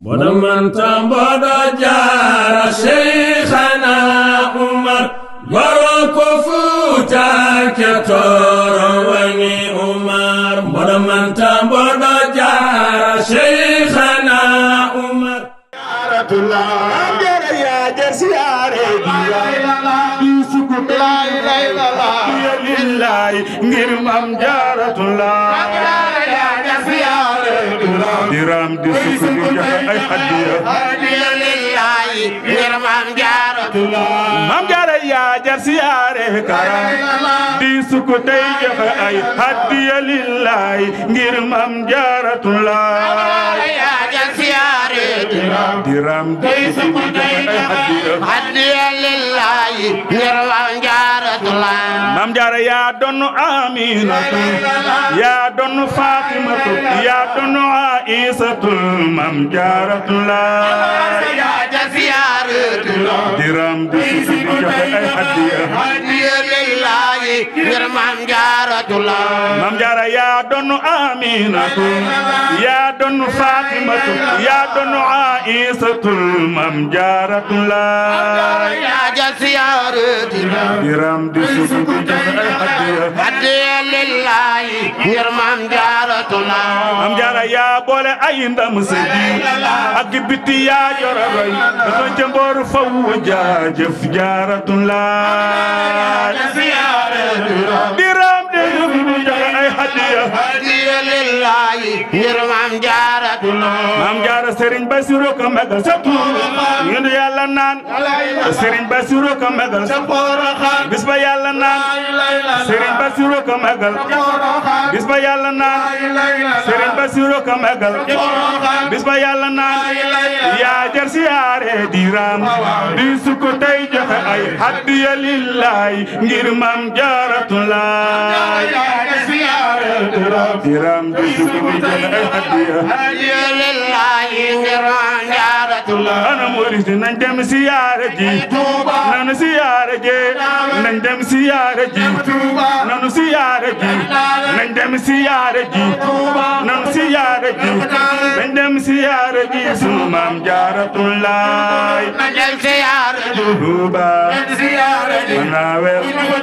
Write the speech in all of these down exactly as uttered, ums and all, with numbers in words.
ودمن تنبض جار شيخنا عمر بارك فوتك تور وني عمر ودمن تنبض جار شيخنا عمر يا الله يا جسياري لا اله الا الله لله غير مام جارة الله يا جسياري diram di suku joxe ay hadiya hadiya lillahi ngir mam jaaratullah mam jaara ya jar siyaare karam di suku tay joxe ay hadiya lillahi ngir mam jaaratullah ya jar siyaare diram di suku tay joxe ay hadiya hadiya lillahi ngir mam jaaratullah mam jaara ya donu aminatu ya donu fatimatu ya donu Isatul mam jaaratullah ya jasiyaratullah diram di suku joxe ay hadiya hadiya lillahi ngir mam jaaratullah mam jaara ya donu aminatu ya donu fatimatu ya donu Isatul mam jaaratullah ya jasiyaratullah diram di suku joxe ay hadiya hadiya lillahi ngir mam jaaratullah mam jaara ya boole ay ndam sëdi ak biti yaa jora roy dafa jëmboor faw jaajëf jaaratullah diram de joxe ay hadiya hadiya lillahi ngir mam jaaratullah mam jaara Serigne Bassirou ko magal sa ñu yàlla naan Serigne Bassirou ko magal sa bis ba yàlla naan Serigne Bassirou ko magal bis ba yàlla naan Serigne Bassirou ko magal bis ba yàlla naan yaa jar siyaare diram di suko tay joxe ay hadiya lillahi ngir mam jaaratullah diram di suko joxe ay hadiya hadiya lillahi ngir mam jaaratullah ana murid nañ dem siyaare ji nanu siyaare ji nañ dem siyaare ji nanu siyaare ji nañ dem siyaare ji nanu siyaare ji nañ dem siyaare ji sunu maam jaaratullah nañ dem siyaare ji Tuuba nañ siyaare ji Manawel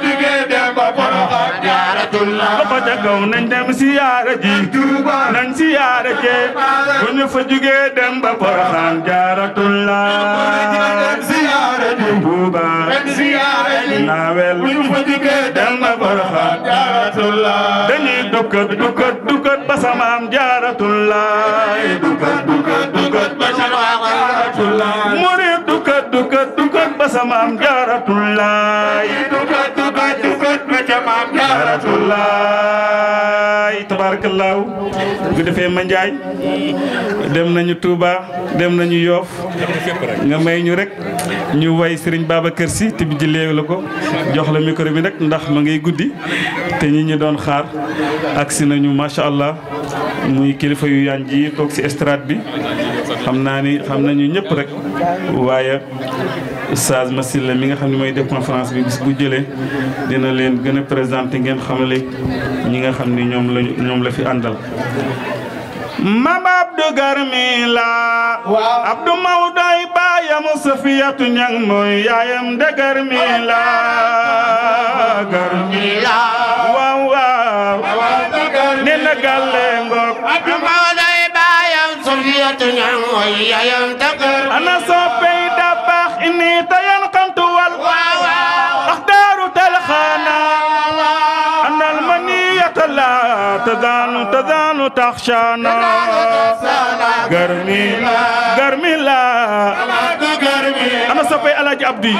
jaaratullah ba jagaw nañ dem siyaare ji Tuuba nañ siyaare ji bu ñu fa jugee dem ba Porokhane jaaratullah siyaare ji Tuuba nañ siyaare ji Manawel bu ñu fa jugee dem ba Porokhane jaaratullah dañuy dukkat dukkat dukkat ba sa maam jaaratullah dukat dukat dukat ba sa maam jaaratullah murid dukat dukat dukat ba sa maam jaaratullah dukat dukat dukat ba sa maam jaaratullah tabarakallah bu defee ma njaay dem nañu Touba dem nañu Yoff nga may ñu rek ñu way Serigne Babacar Sy te bi jëlee la ko jox la micro bi nag ndax ma ngay guddi te ñi ñi doon xaar agsi nañu macha allah muy kilifa yu yaan ji toog ci estrade bi xam naa ni xam nañu ñëpp rek waaye Oustaz Massila mi nga xam ne mooy def conférence bi bis bu jëlee dina leen gën a présenté ngeen xamale ñi nga xam ni ñoom la ñoom la fi àndal Mame Abdou Garmi la Abdou Mawdoy baayam Safiyatu Ñang mooy yaayam de Garmi la Garmi la waaw waaw ne na galle ngoog Abdou Mawdoy baayam Safiyatu Ñang mooy yaayam de Garmi ana soppey da baax inni tayan xantu wal axtaaru talxaana anal maniyata la tazanu tazanu taxshana Garmi Garmi la ana soppey Alaaji Abdi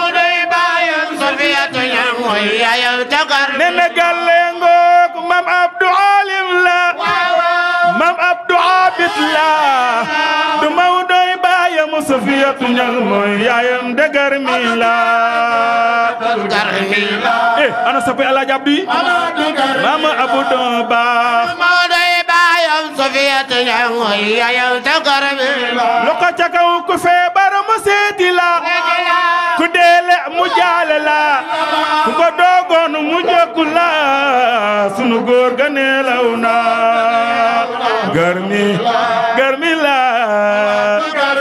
nene galle ngoog Mame Abdou alim la Mame Abdou abid la du Mawdoy baayam Safiyatu Ñang mooy yaayam de Garmi la Garmi la eh ana soppey Alaaji Abdi Mame Abdou ba Mawdoy baayam Safiyatu Ñang mooy yaayam de Garmi la lu ko ca kaw ku feebar mu seeti la ku deele mu jaale la ku ko doogoon mu jokku la sunu góor ga neelaw na Garmi Garmi la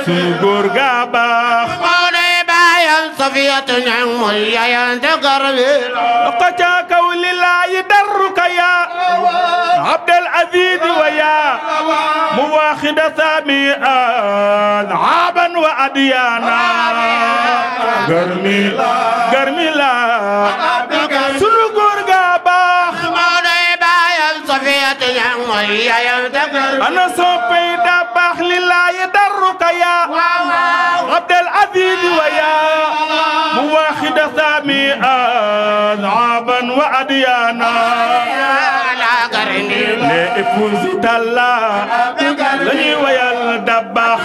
sunu góor ga baax Safiyatu ñang mooy yaayam te garbi ko ca kaw lillahi darruka ya Abdul Aziz wa ya muwaxida sami'an aban wa adyana garmi garmi la sunu góor ga baax moo doy baayam Safiyatu ñang mooy yaayam te garbi ana soppay da baax lillahi darruka ya Abdul Aziz wa ya muwaxida sami'an aban wa adyana les épouses d'Allah lañuy wayal dabax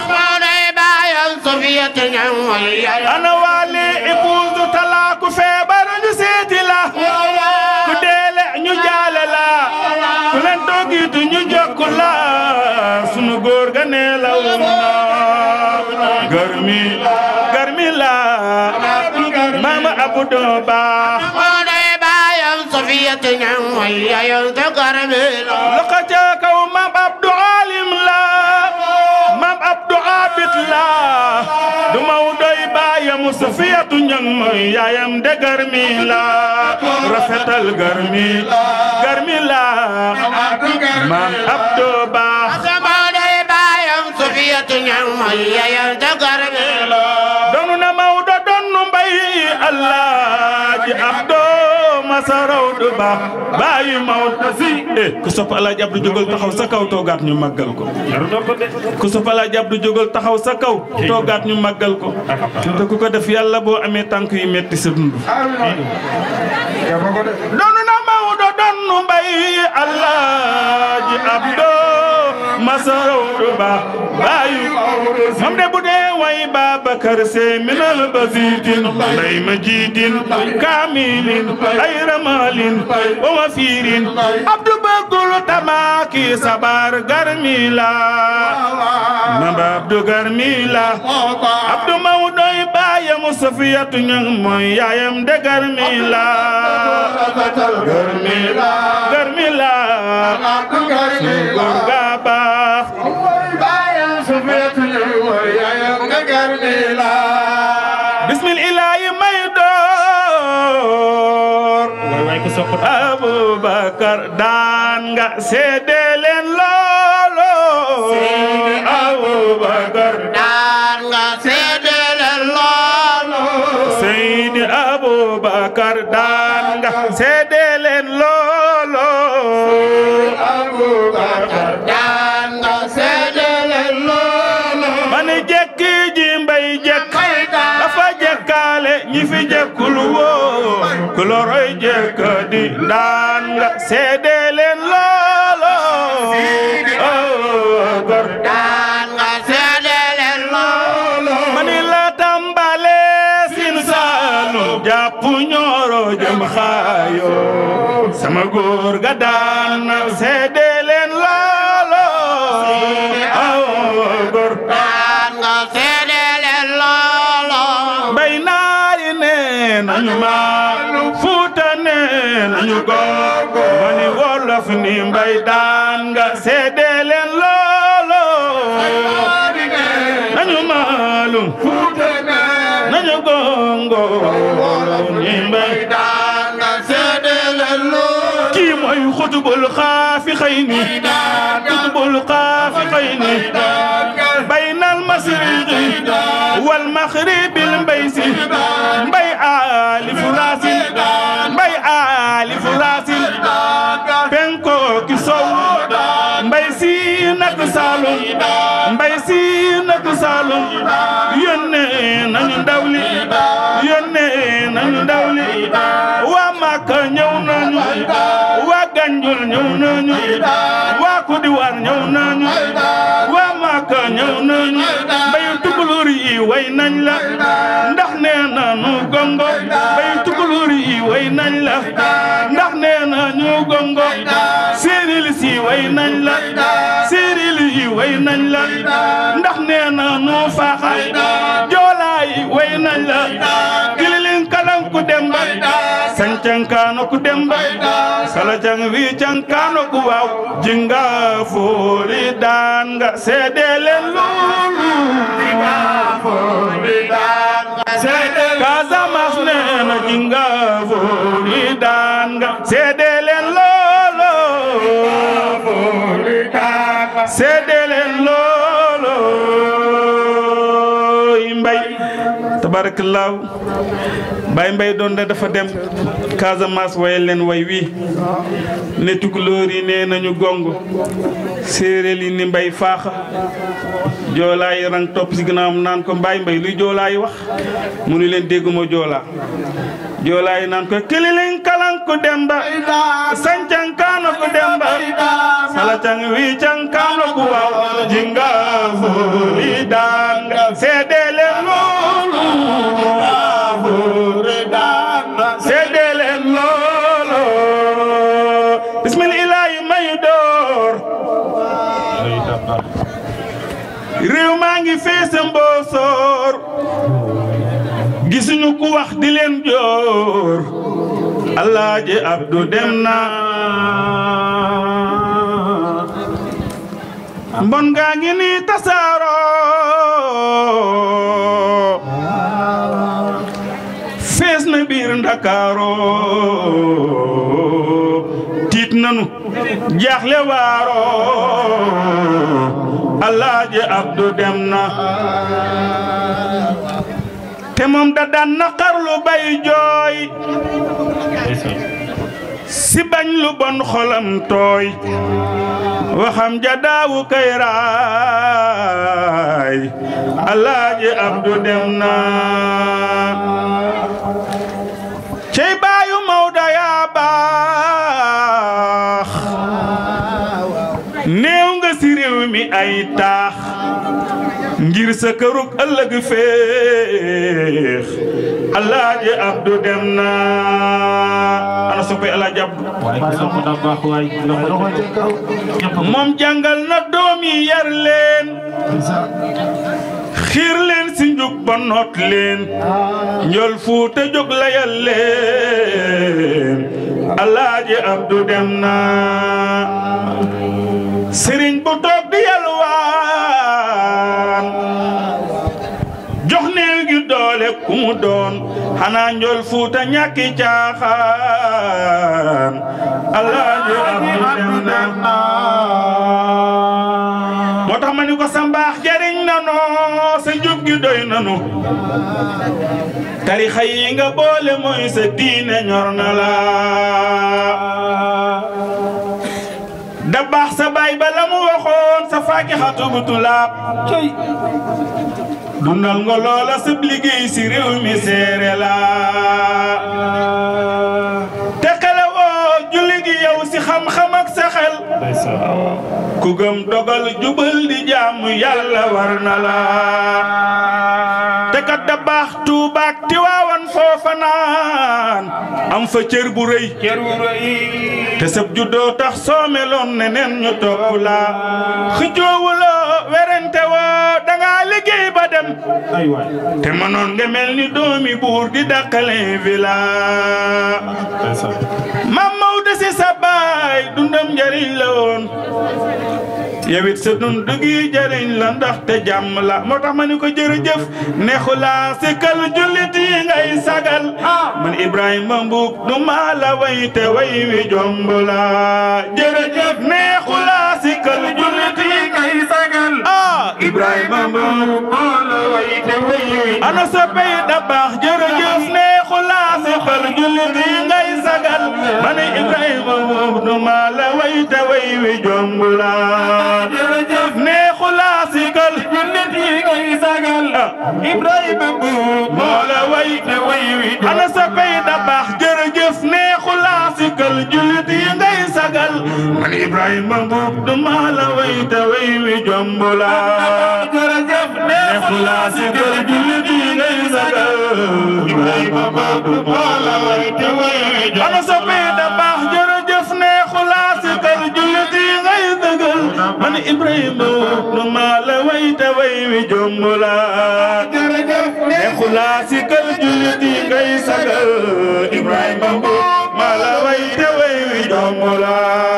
ana waa les épouses d'Allah ku feebar ñu seeti la ku deele ñu jaale la ku leen doogitu ñu jokk la sunu góor ga neelaw na garmi garmi la mama Abdou Ba Safiyatu ñang mooy yaayam te garbi loxo ca kaw mam Abdou alim la mam Abdou abid la du maw doy baayam Safiyatu ñang mooy yaayam de garmi la rafetal garmi garmi la mam Abdou Ba maw doy baayam Safiyatu ñang mooy yaayam te garbi donu na Mawdo donu mbay Allah ji Abdou masaraw du baax bàyyi Mawdo si eh ku sopp Alaaji Abdu jógal taxaw sa kaw toogaat ñu màggal ko ku sopp Alaaji Abdu jógal taxaw sa kaw toogaat ñu màggal ko te ku ko def yàlla boo amee tànk yu metti sa dund donu na Mawdo donu mbay Alaaji Abdu masaraw du baax bàyyi moom de bu dee way Babakar Se minal basitin lay majidin kamilin ay ramalin wa wafirin Abdu bëggul tamaki sabar garmila mamba Abdu garmila Abdu Mawdoy baayam Safiyatu ñang mooy yaayam de garmila garmila garmila góor ga baax bismillahi may door Abubakar daan nga seede leen loolo Abubakar daan nga seede leen loolo Seydi Abubakar daan nga seede leen loolo Abubakar daan nga seede leen loolo man jekki ji mbay jekk dafa jekkaale ñi fi jekkul woo ku loroy jekk di daan nga seede leen loolo Abubakar daan nga seede leen loolo mani la tambale sin saalu jàpp ñooro jëm xaayo sama góor ga daan nga seede leen loolo Abubakar daan nga seede leen loolo bay naari nee nañu ma Fuuta nee nañu gogo mani wolof ni mbay daan nga seede leen loolo nañu maalum Fuuta nañu gongo ni mbay daan nga seede leen loolo kii mooy xutubul xaafi xayni xutubul xaafi xayni baynal masriqi wal maghribil mbay si mbay ali furasin mbay ali furasin penko ki sow mbay si nak salum mbay si nak salum yónnee nañu ndawli yónnee nañu ndawli waa Makka ñëw nañu waa Ganjul ñëw nañu waa Kudiwaar ñëw nañu waa Makka ñëw nañu bayu tukulóor yi way nañ la ndax nee na nu gongo bayu tukulóor yi way nañ la ndax nee na ñu gongo séeréer si way nañ la séeréer yi way nañ la ndax nee na nu faaxa joolaay way nañ la kililin kalam ku demba sancankano ku demba sala jang wi cankano ku waaw jinga foori daan nga seede leen loolu tabarakallah Baye Mbaye doon da dafa dem Casamance wayal leen way wi ne tukulóor yi nee nañu gongo séeréer yi ni mbay faaxa joolaay rang topp si ginnaawam naan ko Baye Mbaye luy joolaay wax mu ni leen dégguma joolaa joolaay naan ko kililin kalan ko demba sancang kano ko demba salacang wi cang kano ko waw jinga furi danga sedele lolo furi danga sedele lolo bismillahi mayu door réew maa ngi fees Mbossor gisuñu ku wax di leen joor Alaaji Abdu dem na mbon ngaa ngi ni tasaaro fees na biir Ndakaaro tiit nanu jaaxle waaro Alaaji Abdu dem na te moom da daan naqarlu bay jooy si bañ lu bon xolam tooy waxam ja daawu kay raay Alaaji Abdu dem na cey baayu Mawda yaa baax néew nga si réew mi ay taax ngir sa kërug ëllëg féex Alaaji Abdu dem na ana soppay Alaaji Abdu moom jàngal na doom yi yar leen xiir leen si njub ba noot leen njol Fuuta jóg layal leen Alaaji Abdu dem na sëriñ bu toog di yalwaan jox néew gi doole ku mu doon xanaa njol Fuuta ñàkki caaxaan Alaaji Abdu dem na moo tax ma ni ko sa mbaax jariñ nanu sa njub gi doy nanu tarixa yi nga boole mooy sa diine ñor na la da baax sa baay ba la mu waxoon sa faakixatu bu tulaab cey dundal nga loola sab liggéey si réew mi seere la te xele woo julli gi yow si xam-xam ak sa xel ku gëm dogal jubal di jaamu Yàlla war na la te kat da baax Tuuba ak Tiwaawan foofa naan am fa cër bu rëy te sab juddoo tax soo meloon ne neen ñu topp la xëjoowuloo werante woo danga liggéey ba dem te mënoon nga mel ni doomi buur di dàqale villa Maam Mawdo si sa baay dundam njariñ la woon yewit sa dund gi jariñ la ndax te jàmm la moo tax ma ni ko jërëjëf neexu laa si kal jullit yi ngay sagal man Ibrahima Mbuub du maa la way te way wi jomb la jërëjëf neexu laa si kal jullit yi ngay sagal ah Ibrahima Mbuub maa la way te way wi ana sa pay da baax jërëjëf neexu laa si kal jullit yi ngay sagal man Ibrahima Mbuub du maa la way te way wi jomb la jërëjëf neexu laa si kal jullit yi ngay sagal Ibrahima Mbuub moo la way te way wi ana sa pay da baax jërëjëf neexu laa si kal jullit yi ngay sagal man Ibrahima Mbuub du maa la way te way wi jomb la jërëjëf neexu laa si kal jullit yi ngay sagal Ibrahima Mbuub du maa la way te way wi jomb la ana sa pay da baax jërëjëf neexu laa si kal jullit yi ngay sagal man Ibrahima nu maa la way te way wi jomb la jërëjëf neexu laa si kal jullit yi ngay sagal Ibrahima Mbuub maa la way te way wi jomb la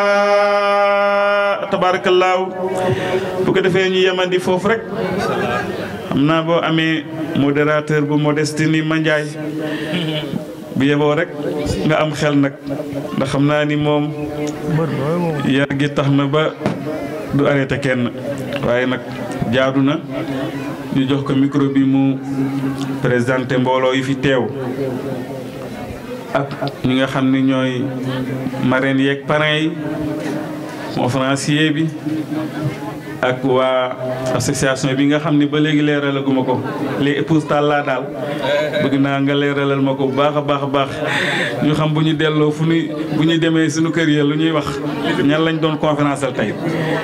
tabarakallah bu ko defee ñu yemandi foofu rek xam naa boo amee modérateur bu modeste ni Mandiaye bu yeboo rek nga am xel nag ndax xam naa ni moom yar gi tax na ba du arrêté kenn waaye nag jaadu na ñu jox ko micro bi mu présenté mbooloo yi fi teew ak ñi nga xam ne ñooy marraines yeeg parrains yi conférencier bi ak waa association bi nga xam ne ba léegi leeralaguma ko les épouses Talla daal bëgg naa nga leeralal ma ko bu baax a baax a baax ñu xam bu ñu delloo fu ñuy bu ñu demee suñu kër yi lu ñuy wax ñan lañ doon conférence al tey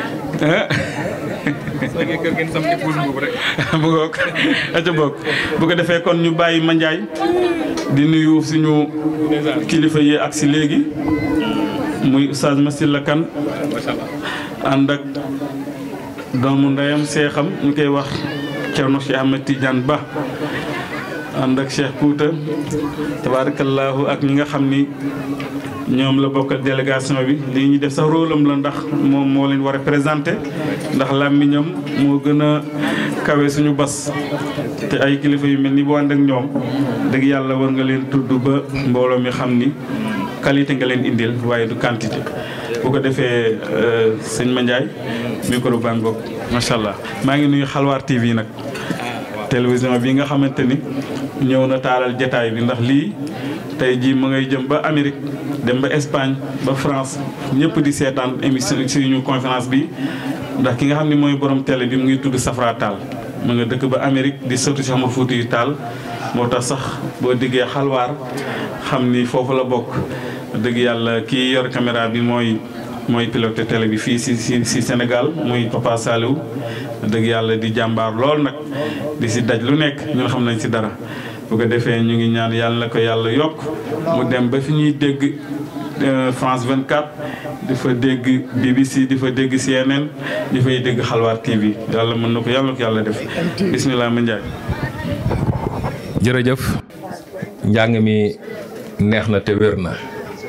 soo ngeen kër ngeen sam épouse boobu rek. bu ko aca bokk bu ko defee kon ñu bàyyi Mandiaye di nuyu suñu kilifa yi ak si léegi muy Oustaz Massila Kane ànd ak doomu ndeyam seexam ñu koy wax Thierno Cheikh Ahmed Tidiane Ba ànd ak Cheikh Kouta tabarakallahu ak ñi nga xam ni ñoom la bokkal délégation bi lii ñu def sax rôle am la ndax moom moo leen war a présenté ndax làmmiñam moo gën a kawe suñu bas te ay kilifa yu mel ni bu ànd ak ñoom dëgg yàlla war nga leen tudd ba mbooloo mi xam ni qualité nga leen indil waaye du quantité bu ko defee sëñ Mandiaye micro baa ngoog macha allah maa ngi nuyu Xalwaar T V nag télévision bi nga xamante ni ñëw na taalal jataay bi ndax lii tey jii mu ngay jëm ba Amérique dem ba Espagne ba France ñëpp di seetaan émission suñu conférence bi ndax ki nga xam ne mooy borom télé bi mu ngi tudd Safra Tall mu nga dëkk ba Amérique di sëtu Cheikh Oumar Foutiyou Tall moo tax sax boo diggee Xalwaar xam ni foofu la bokk dëgg yàlla kii yor caméra bi mooy mooy pilote télé bi fii si si si Sénégal muy Papa Saliou dëgg yàlla di jàmbaar lool nag di si daj lu nekk ñun xam nañ si dara bu ko defee ñu ngi ñaan yàlla na ko yàlla yokk mu dem ba fi ñuy dégg France vingt-quatre di fa dégg B B C di fa dégg C N N di fay dégg Xalwaar T V yàlla mën na ko yàlla na ko yàlla def bismillah Mandiaye. jërëjëf njàng mi neex na te wér na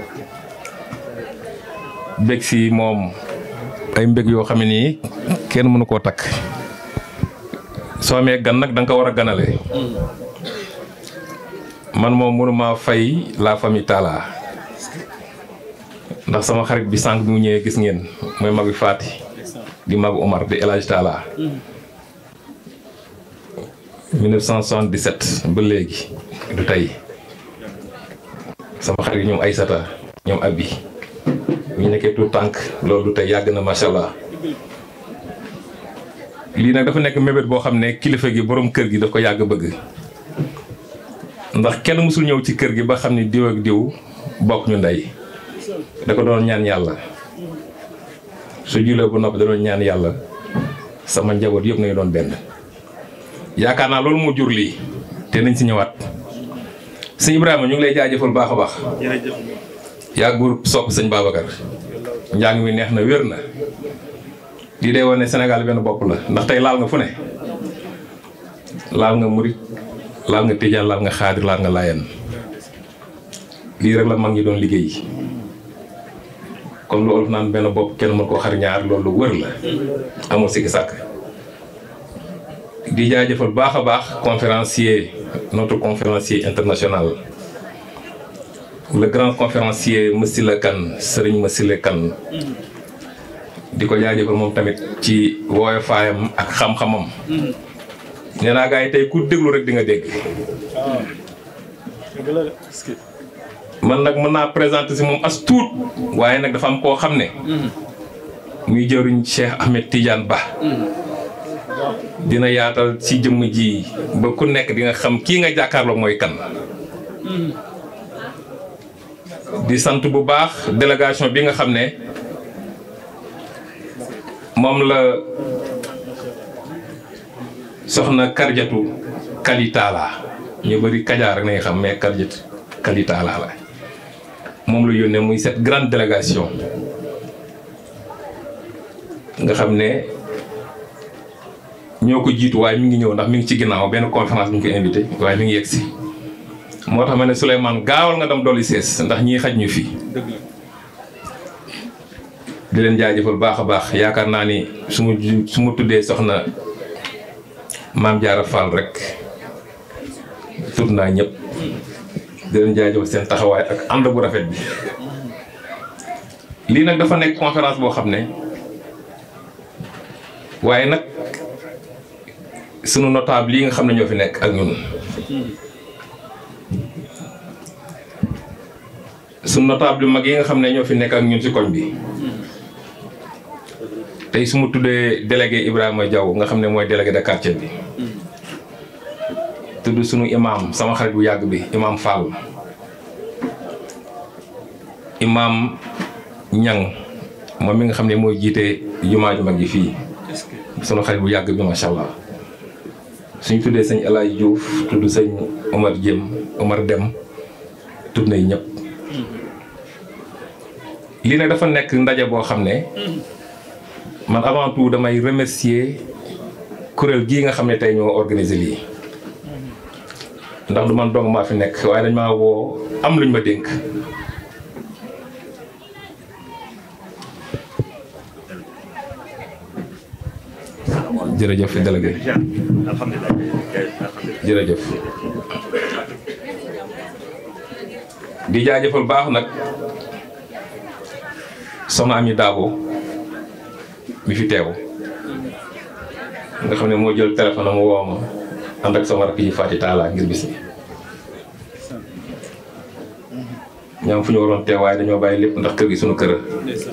mbég si moom ay mbég yoo xam ne nii kenn mënu koo takk soo amee gan nag da nga ko war a ganale man moom mënuma fay la famille Talla ndax sama xarit bi sànq bi mu ñëwee gis ngeen mooy mag bi Faati di mag Omar di El Hadj Talla mille neuf cent soixante-dix-sept ba léegi du tey sama xarit ñoom Aysata ñoom Abi ñu nekkee tout tànk loolu du tey yàgg na macha allah lii nag dafa nekk mébét boo xam ne kilifa gi borom kër gi daf ko yàgg bëgg ndax kenn mësul ñëw ci kër gi ba xam ni diw ak diw bokk ñu ndey da ko doon ñaan yàlla su julee bu noppi da doon ñaan yàlla sama njaboot yëpp nañu doon benn yaakaar naa loolu moo jur lii te nañ si ñëwaat sëñ Ibrahima ñu ngi lay jaajëfal baax a baax yaa groupe sopp sëñ Babacar njàng mi neex na wér na lii day wane Sénégal benn bopp la ndax tey laal nga fu ne laal nga murit laal nga tijaan laal nga xaadir laal nga laayeen lii rek la mag ñi doon liggéey kon lu olof naan benn bopp kenn mën koo xar ñaar loolu wër la amul sikki sàkk di jaajëfal baax a baax conférencier notre conférencier international le grand conférencier Massila Kane Serigne Massila Kane di ko jaajëfal moom tamit ci woyofaayam ak xam-xamam nee naa gars yi tey ku déglu rek di nga dégg man nag mën naa présenter si moom as tuut waaye nag dafa am koo xam ne muy jëriñ Cheikh Ahmed Tidiane Ba dina yaatal ci jëmm ji ba ku nekk di nga xam kii nga jàkkaarloo mooy kan di sant bu baax délégation bi nga xam ne moom la soxna Karjatu Kali Talla ñu bëri Kajaar rek nañu xam mais Karjatu Kali Talla la moom la yónnee muy cette grande délégation nga xam ne ñoo ko jiitu waaye mi ngi ñëw ndax mi ngi ci ginnaaw benn conférence bi ñu ko invité waaye mi ngi yegg si moo tax ma ne Souleymane gaawal nga dem dolli sees ndax ñii xaj ñu fii di leen jaajëfal baax a baax yaakaar naa ni su ma su ma tuddee soxna Maam Jaara Fall rek tudd naa ñëpp di leen jaajëfal seen taxawaay ak ànd bu rafet bi lii nag dafa nekk conférence boo xam ne waaye nag sunu notable yi nga xam ne ñoo fi nekk ak ñun sunu notable mag yi nga xam ne ñoo fi nekk ak ñun ci koñ bi tey su ma tuddee délégué Ibrahima Diaw nga xam ne mooy délégué de quartier bi tudd sunu imam sama xarit bu yàgg bi imam Fall imam Ñang moom mi nga xam ne mooy jiite jumaa ju mag ji fii sunu xarit bu yàgg bi macha allah suñ tuddee sëñ El Hadj Diouf tudd sëñ Omar Diem Omar Dem tudd nañ ñëpp lii nag dafa nekk ndaje boo xam ne man avant tout damay remercier kuréel gii nga xam ne tey ñoo organiser lii ndax du man dong maa fi nekk waaye dañ maa woo am luñ ma dénk jërëjëf délégué jërëjëf di jaajëfal baax nag soxna Ami Daabo mi fi teew nga xam ne moo jël téléphone am woo ma ànd ak sama rakk yi Fati Talla ngir bis bi ñoom fu ñu waroon teew waaye dañoo bàyyi lépp ndax kër gi sunu kër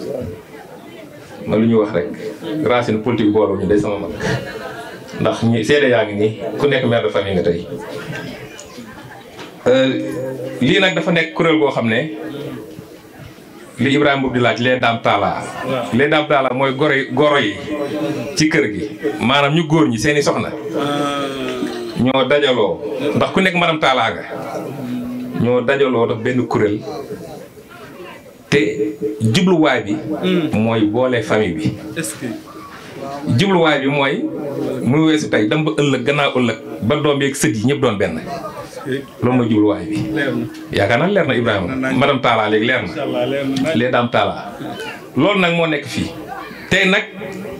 ma lu ñu wax rek racine politique boolu ñu day sama mag ndax ñi seede yaa ngi nii ku nekk mère de famille nga tey lii nag dafa nekk kuréel boo xam ne li Ibrahima Mboup di laaj les dames Talla les dames Talla mooy goro yi goro yi ci kër gi maanaam ñu góor ñi seeni soxna ñoo dajaloo ndax ku nekk madame Talla nga ñoo dajaloo daf benn kuréel te jubluwaay bi mooy boole famille bi jubluwaay bi mooy mu weesu tey dem ba ëllëg gannaaw ëllëg ba doom yeeg sët yi ñëpp doon benn loolu mooy jubluwaay bi yaakaar naa leer na Ibrahima madame Talla léegi leer na les dames Talla loolu nag moo nekk fii tey nag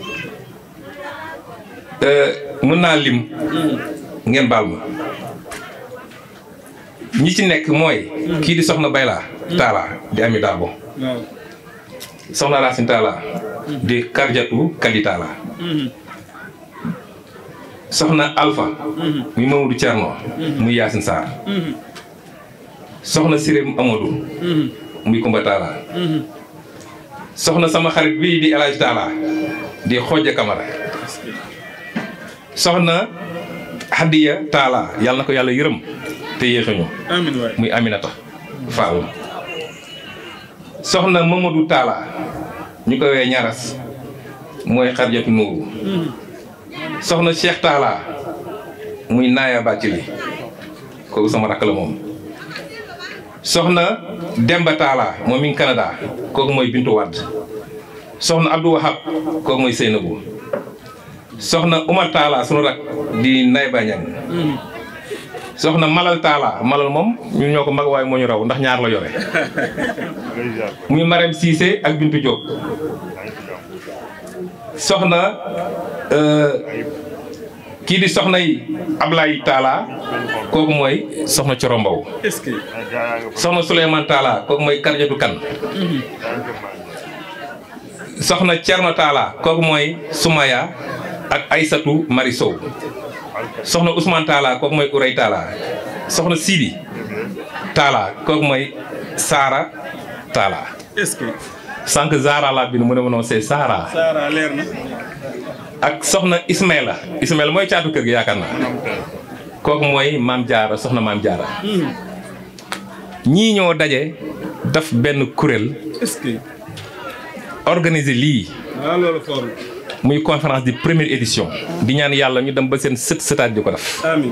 mën naa lim ngeen baal ma ñi ci nekk mooy kii di soxna Bayla Talla di Ami Daabo soxna Racine Talla di Karjatu Kadi Talla soxna Alpha muy Mamadou Thierno muy Yacine Sarr soxna Sirem Amadou muy Kumba Talla soxna sama xarit bii di El Hadj Talla di Xooja Kamara soxna Hadiya Talla yàlla na ko yàlla yërëm te yéexuñu muy Aminata Fall soxna Mamadou Talla ñu koy wee ñaras mooy Xarjatu Nuuru soxna Cheikh Talla muy Naaya Bàccili kooku sama rakk la moom soxna Demba Talla moom mi ngi Canada kooku mooy Bintu Wade soxna Abdou Wahab kooku mooy Seynabou soxna Umar Talla sunu rak di Nay Bañang soxna Malal Talla Malal moom ñun ñoo ko mag waaye moo ñu raw ndax ñaar la yore muy Marème Cissé ak Bintu Diop soxna kii di soxna yi Ablaye Talla kooku mooy soxna Corombaw soxna Souleymane Talla kooku mooy Karjatu Kan soxna Thierno Talla kooku mooy Soumaya ak Aysatu Mari Sow soxna Ousmane Talla kooku mooy Uray Talla soxna Sidi Talla kooku mooy Sara Talla sànq Zara laa bind mu ne ma non c'est Sara Sara leer na ak soxna Ismaïla Ismaïla mooy caatu kër gi yaakaar naa kooku mooy Maam Jaara soxna Maam Jaara ñii ñoo daje daf benn kuréel organiser lii muy conférence di première édition di ñaan yàlla ñu dem ba seen sët sëtaat di ko def amiin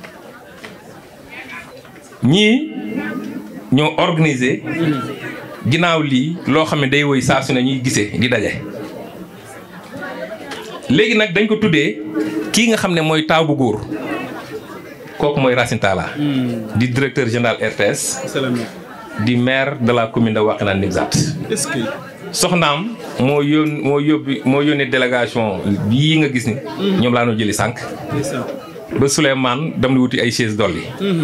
ñii ñoo organiser ginnaaw lii loo xam ne day woy saa su ne ñuy gisee di daje léegi nag dañ ko tuddee kii nga xam ne mooy taaw bu góor kooku mooy Racine Talla di directeur général R T S di maire de la commune de Wakhinane Nimzatt soxnaam moo yón moo yóbbi moo yónnee délégation bii nga gis ni ñoom laa noo jëli sànq ba Souleymane dem di wuti ay chaise dolli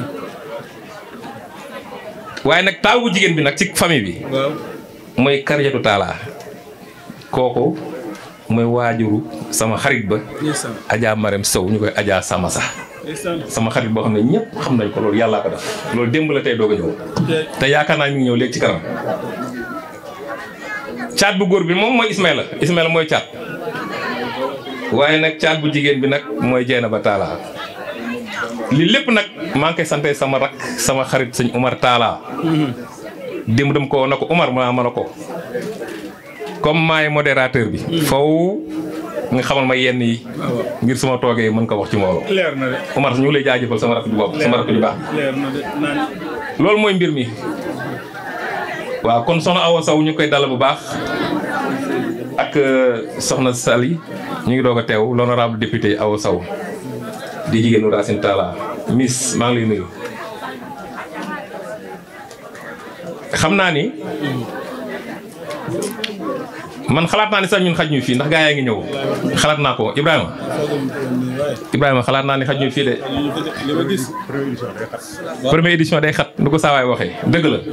waaye nag taaw bu jigéen bi nag ci famille bi mooy Karjatu Talla kooku mooy waajuru sama xarit ba Adja Marème Sow ñu koy Adja Sama sax sama xarit boo xam ne ñëpp xam nañ ko loolu yàllaa ko def loolu démb la tey doog a ñëw te yaakaar naa mi ngi ñëw léegi ci kanam caat bu góor bi moom mooy Ismaïla Ismaïla mooy caat waaye nag caat bu jigéen bi nag mooy Jeynaba Talla li lépp nag maa ngi koy sante sama rak sama xarit sëñ Umar Talla démb dem ko na ko Umar maa mën a ko comme maay modérateur bi faw nga xamal ma yenn yi ngir suma toogee mën ko wax ci mbooloo leer na de Umar ñu ngi lay jaajëfal sama rak ju bopp sama rak ju baax leer na de naan loolu mooy mbir mi waaw kon soxna Awa Sow ñu koy dalal bu baax ak soxna Sali ñu ngi doog a teew l'honorable député Awa Sow di jigéenu Racine Talla miss maa ngi lay nuyu xam naa ni man xalaat naa ni sax ñun xaj ñu fii ndax gaa yaa ngi ñëw xalaat naa ko Ibrahima Ibrahima xalaat naa ni xaj ñu fii de première édition day xat nu ko saawaay waxee dëgg la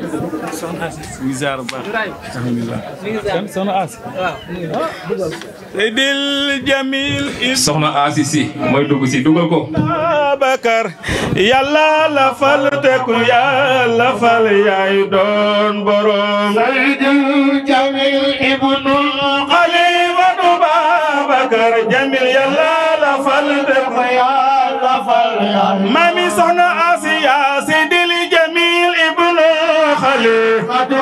Seydil Jamil soxna Asi si mooy dugg si dugal ko Bakar yàlla la fal te ku yàlla fal yaay doon borom Seydil Jamil ibnu Xalifatu Babakar Jamil yàlla la fal te ku yàlla fal yaay mami soxna Asiya Seydil Jamil ibnu Xalifatu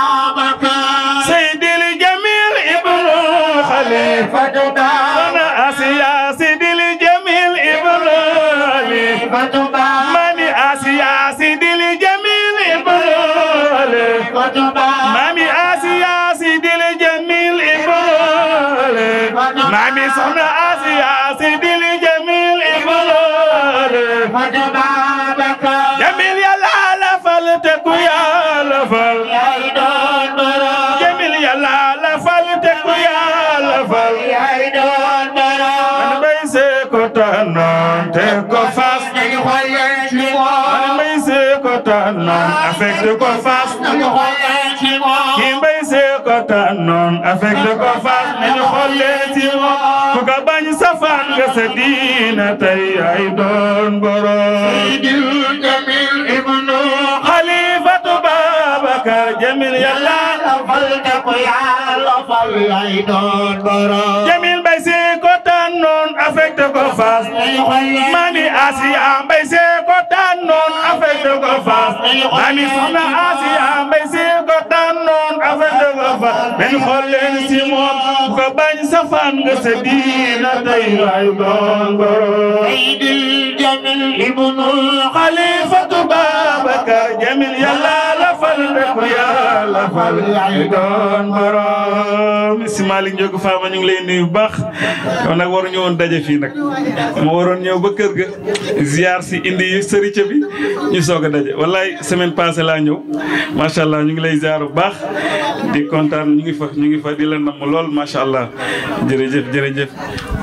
Babakar Seydil Jamil ibnu Xalifatu Babakar Asiya Seydil Jamil ibnu Xalifatu Babakar mami Asiya Seydil Jamil ibnu Xalifatu Babakar mami Asiya Seydil Jamil ibnu Xalifatu mami soxna Asiya Seydil Jamil ibnu Xalifatu Babakar Jamil yàlla la fal te ku yàlla fal yaay doon borom Jamil yàlla la fal te ku yàlla fal yaay doon borom man bay se ko tànnoon te ko fas nañu xoolee ci moom man bay se ko tànnoon affecté ko fas nañu xoolee ci moom ki bay se ko tànnoon affecté ko fas nañu xoolee ci moom ku ko bañ safaan nga sa diina tey yaay doon borom Seydil Jamil ibnu Xalifatu Babakar Jamil yàlla la fal te ku yàlla fal yaay doon borom Jamil bay se ko tànnoon affecté ko fas mami Asiya bay se ko tànnoon affecté ko fas mami soxna Asiya bay se ko tànnoon affecté ko fas ben xool leen si moom ku ko bañ safaan nga sa diina tey yaay doon borom Seydil Jamil ibnu Xalifatu Babakar Jamil yàlla la fal te ku yàlla fal yaay doon borom si Malick Ndiogu Fama ñu ngi lay nuyu bu baax yow nag waruñu woon daje fii nag ma waroon ñëw ba kër ga ziar si indi sëriñ bi ñu soog a daje wallaay semaine passée laa ñëw macha allah ñu ngi lay ziar bu baax di kontaan ñu ngi fa ñu ngi fa di la namm lool macha allah jërëjëf jërëjëf.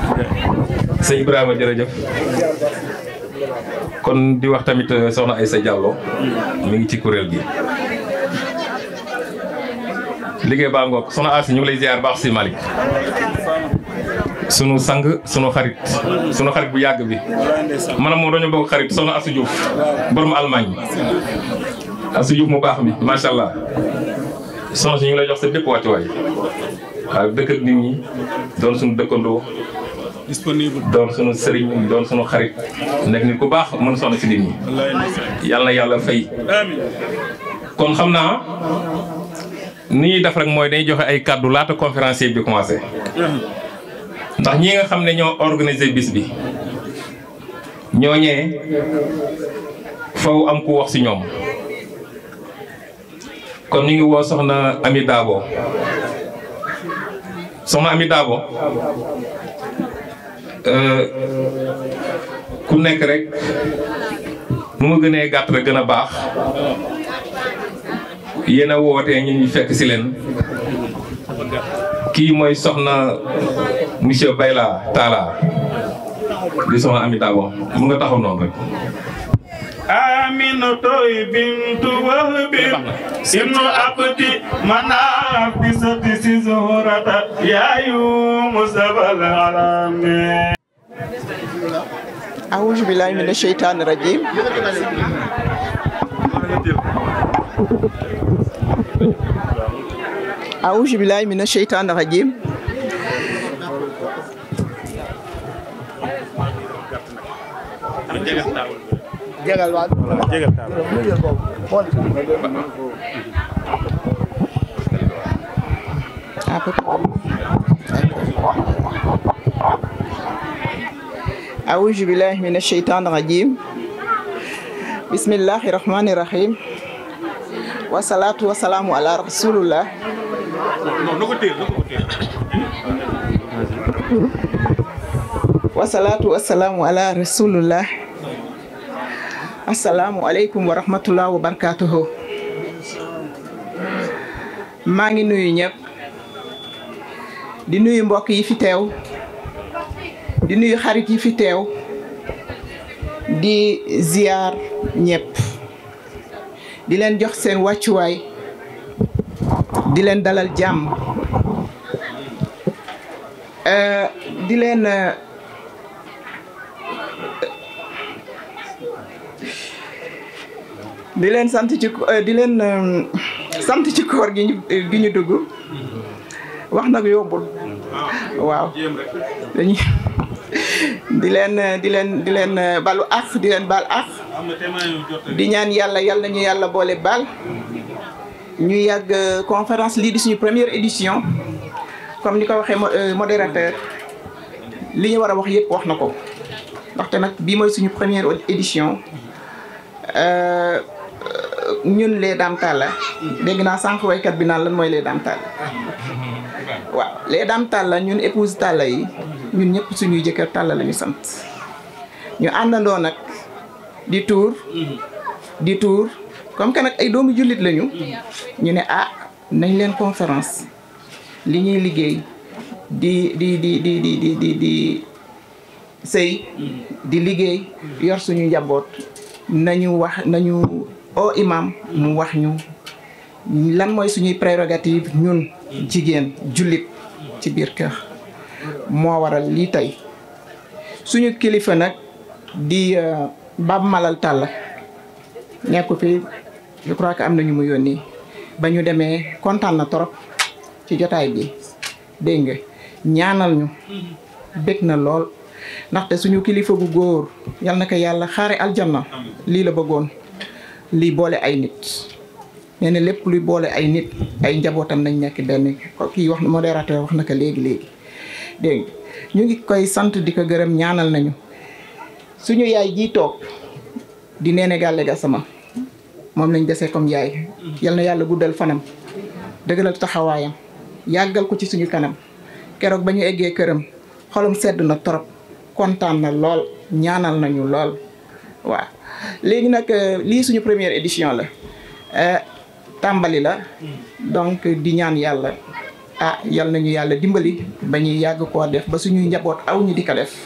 sëñ Ibrahima jërëjëf kon di wax tamit soxna Aïssa Diallo mi ngi ci kuréel gi liggéey baa ngoog soxna Asi ñu ngi lay ziar baax si Malick sunu sang sunu xarit sunu xarit bu yàgg bi maanaam moom dañoo bokk xarit soxna Assou Diouf borom Allemagne Assou Diouf mu baax mi macha allah soxna si ñu ngi lay jox sa bépp wàccuwaay waaw dëkk ak nit ñi doon sunu dëkkandoo disponible doon sunu sëriñ doon sunu xarit nekk nit ku baax mën soxna si nit ñi yàlla na yàlla fay amiin kon xam naa ni ñuy def rek mooy dañuy joxe ay kàddu laata conférencier bi commencé ndax ñi nga xam ne ñoo organiser bis bi ñooñee faw am ku wax ci ñoom kon ñu ngi woo soxna Ami Dabo soxna Ami Dabo ku nekk rek nu ma gënee gàtt rek gën a baax yéen a wootee ñu ñu fekk ci leen kii mooy soxna monsieur Bayla Talla di soxna Ami Dabo mu nga taxaw noonu rek آمنة بنت وهب ابن عبد مناف بسدس زهرة يا يونس بالغرام. أعوذ بالله من الشيطان الرجيم. أعوذ بالله من الشيطان الرجيم. Jagal waat jagal taal أعوذ بالله من الشيطان الرجيم. بسم الله الرحمن الرحيم. والصلاة والسلام على رسول الله. والصلاة والسلام على رسول الله. Assalamualaikum warahmatullahi wabarakatuh. maa ngi nuyu ñëpp di nuyu mbokk yi fi teew di nuyu xarit yi fi teew di ziar ñëpp di leen jox seen wàccuwaay di leen dalal jàmm di leen di leen sant ci di leen sant ci koor gi ñu gi ñu dugg wax nag yombul waaw dañuy di leen di leen di leen balu ak di leen baal ak di ñaan yàlla yàlla nañu yàlla boole baal ñu yàgg conférence lii di suñu première édition comme ni ko waxee modérateur li ñu war a wax yëpp wax na ko ndaxte nag bii mooy suñu première édition ñun les Dames Talla dégg naa sànq waykat bi naan lan mooy les Dames Talla waaw les Dames Talla ñun épouse Talla yi ñun ñëpp suñuy jëkkër Talla la ñu sant ñu àndandoo nag di tuur di tuur comme que nag ay doomu jullit lañu ñu ne ah nañ leen conférence li ñuy liggéey di di di di di di di di sëy di liggéey yor suñu njaboot nañu wax nañu o imam mu wax ñu lan mooy suñuy prérogative ñun jigéen jullit ci biir kër moo waral lii tey suñu kilifa nag di Bab Malal Talla nekku fi je crois que am na ñu mu yónni ba ñu demee kontaan na trop ci jotaay bi dégg nga ñaanal ñu bég na lool ndaxte suñu kilifa gu góor yal na ko yàlla xaare aljanna lii la bëggoon lii boole ay nit nee na lépp luy boole ay nit ay njabootam nañ nekk benn kii wax modérateur wax na ko léegi léegi dégg nga ñu ngi koy sant di ko gërëm ñaanal nañu suñu yaay ji toog di Néné Galle Gassama moom lañ desee comme yaay yal na yàlla guddal fanam dëggalal taxawaayam yàggal ko ci suñu kanam keroog ba ñu eggee këram xolam sedd na trop kontaan na lool ñaanal nañu lool waaw léegi nag lii suñu première édition la tàmbali la donc di ñaan yàlla ah yal nañu yàlla dimbali ba ñuy yàgg koo def ba suñuy njaboot aw ñu di ko def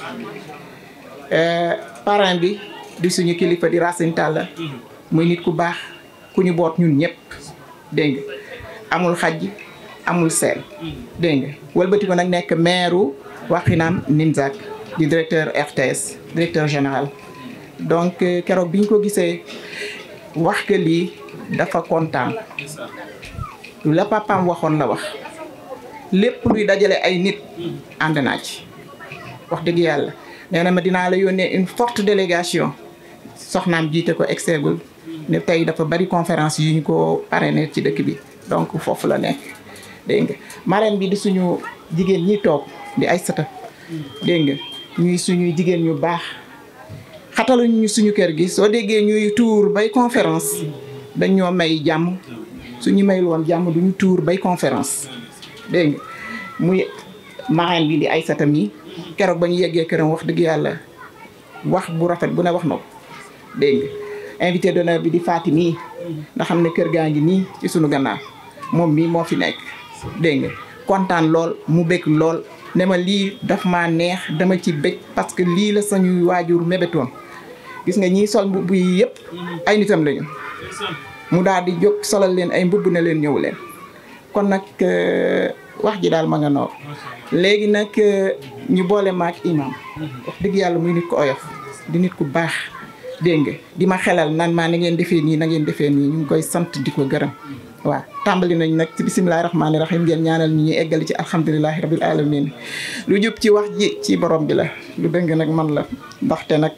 parrain bi di suñu kilifa di Racine Talla muy nit ku baax ku ñu boot ñun ñëpp dégg nga amul xaj amul seen dégg nga wëlbati ko nag nekk maire Wakhinane Nimzatt di directeur R T S directeur général donc keroog bi ñu ko gisee wax que lii dafa kontaan lu la papaam waxoon la wax lépp luy dajale ay nit ànd naa ci wax dëgg yàlla nee na ma dinaa la yónnee une forte délégation soxnaam jiite ko exeegul ne tey dafa bari conférence yu ñu ko parrainé ci dëkk bi donc foofu la nekk dégg nga marraine bi di suñu jigéen ñi toog di Aïssata dégg nga ñuy suñuy jigéen ñu baax xataluñu suñu kër gi soo déggee ñuy tuur bay conférence dañ ñoo may jàmm suñu mayul woon jàmm duñu tuur bay conférence dégg nga muy marraine bi di Aïssata mi keroog ba ñu yeggee këram wax dëgg yàlla wax bu rafet bu ne wax na ko dégg nga invité d'honneur bi di Fatim mii nga xam ne kër gaa ngi nii ci suñu gannaaw moom mii moo fi nekk dégg nga kontaan lool mu bëgg lool ne ma lii daf maa neex dama ci bëgg parce que lii la sañuy waajur mébétoon gis nga ñii sol mbubb yi yëpp ay nitam lañu mu daal di jóg solal leen ay mbubb ne leen ñëw leen kon nag wax ji daal ma nga noor léegi nag ñu boole maak imam wax dëgg yàlla muy nit ku oyof di nit ku baax dégg nga di ma xelal nan maa na ngeen defee nii na ngeen defee nii ñu ngi koy sant di ko gërëm waaw tàmbali nañ nag ci bisimilahi rahmaani rahim ngeen ñaanal ñu ñuy eggali ci alhamdulilahi rabil alamin lu jub ci wax ji ci borom bi la lu dëng nag man la ndaxte nag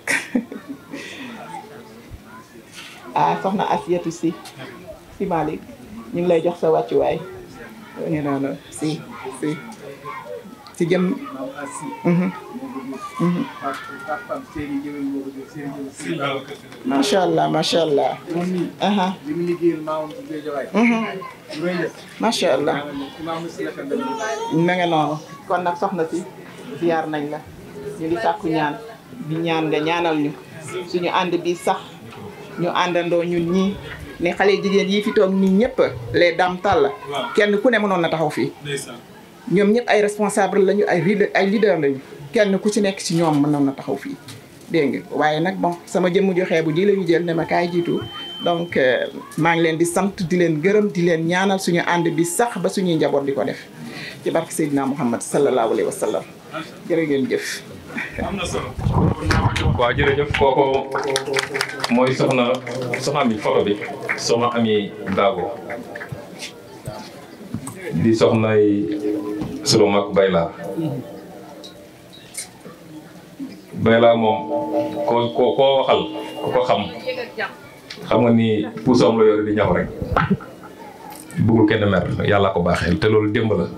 ah soxna Asiyatu si si Malick ñu ngi lay jox sa wàccuwaay ñu noonu si si si jëm macha allah macha allah macha allah na nga noonu kon nag soxna si ziyaar nañ la ñu ngi sàkku ñaan di ñaan nga ñaanal ñu suñu ànd bi sax ñu àndandoo ñun ñii ne xale jigéen yi fi toog nii ñëpp les dames Talla kenn ku ne mënoon na taxaw fii ñoom ñëpp ay responsable lañu ay ay leader lañu kenn ku ci nekk ci ñoom mënoon na taxaw fii dégg nga waaye nag bon sama jëmm ju xeebu ji la ñu jël ne ma kaay jiitu donc maa ngi leen di sant di leen gërëm di leen ñaanal suñu ànd bi sax ba suñuy njaboot di ko def ci barke Seydina Muhammad sallallahu alayhi wa sallam jërë ngeen jëf. am na solo. waaw jërëjëf kooku mooy soxna soxna Ami photo bi soxna Ami Daago di soxnay sunu mag Bayla Bayla moom ko ko koo waxal ku ko xam xam nga ni puusoom la yore di ñaw rek bëggul kenn mer yàlla ko baaxeel te loolu démb la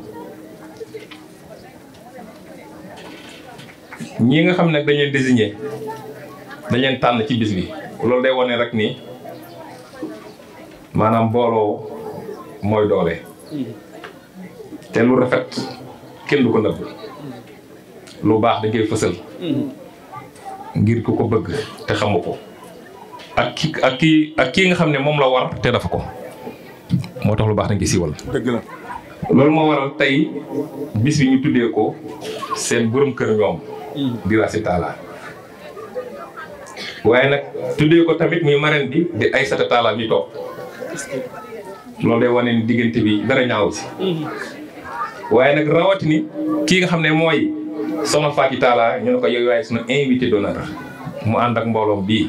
ñii nga xam ne dañ leen désigné dañ leen tànn ci bis bi loolu day wane rek ni maanaam booloo mooy doole te lu rafet kenn du ko nëbb lu baax dañ koy fësal ngir ku ko bëgg te xamu ko ak ki ak kii ak kii nga xam ne moom la war te dafa ko moo tax lu baax dañ koy siiwal. dëgg la loolu moo waral tey bis bi ñu tuddee ko seen borom kër ñoom di Racine Talla waaye nag tuddee ko tamit muy marraine bi di Aïssata Talla mi toog loolu day wane ni diggante bi dara ñaaw si waaye nag rawatini kii nga xam ne mooy soxna Fatou Talla ñu ne ko yow waaye sunu invité d'honneur mu ànd ak mbooloom bii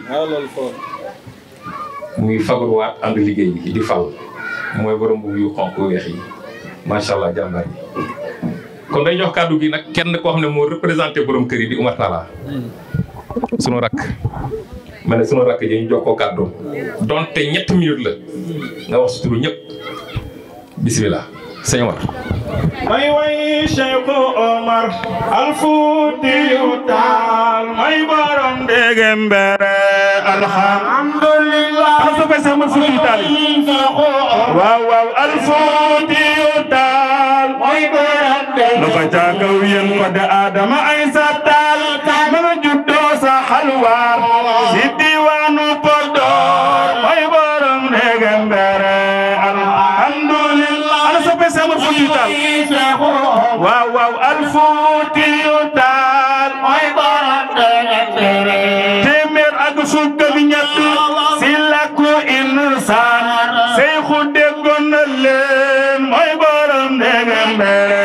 muy fagaruwaat ànd liggéey bi di fal mooy borom bu yu xonq weex yi macha allah jàmbaar yi kon dañ jox kàddu gi nag kenn koo xam ne moo représenté borom kër yi di Oumar Talla sunu rakk ma ne sunu rakk ji ñu jox ko kàddu donte ñetti minutes la nga wax su turu ñëpp bismillah sëñ Omar may way Cheikh Omar Alfuutiyu Taal may borom dege mbere alhamdulillah ana soppay Cheikh Omar Fuutiyu Taal waaw waaw Alfuutiyu Taal may borom dege lu ko jaagaw yéen ko de Adama Aysa Taal ma nga juddoo sa xalwaar si diwaanu Podor may borom dege mbere alhamdulillah ana soppay Cheikh Omar Fuutiyu Taal waaw waaw Alfuutiyu Taal mooy borom téeméer ak fukk ak ñett si làkku insaan Seexu déggoon na leen mooy borom dege mbere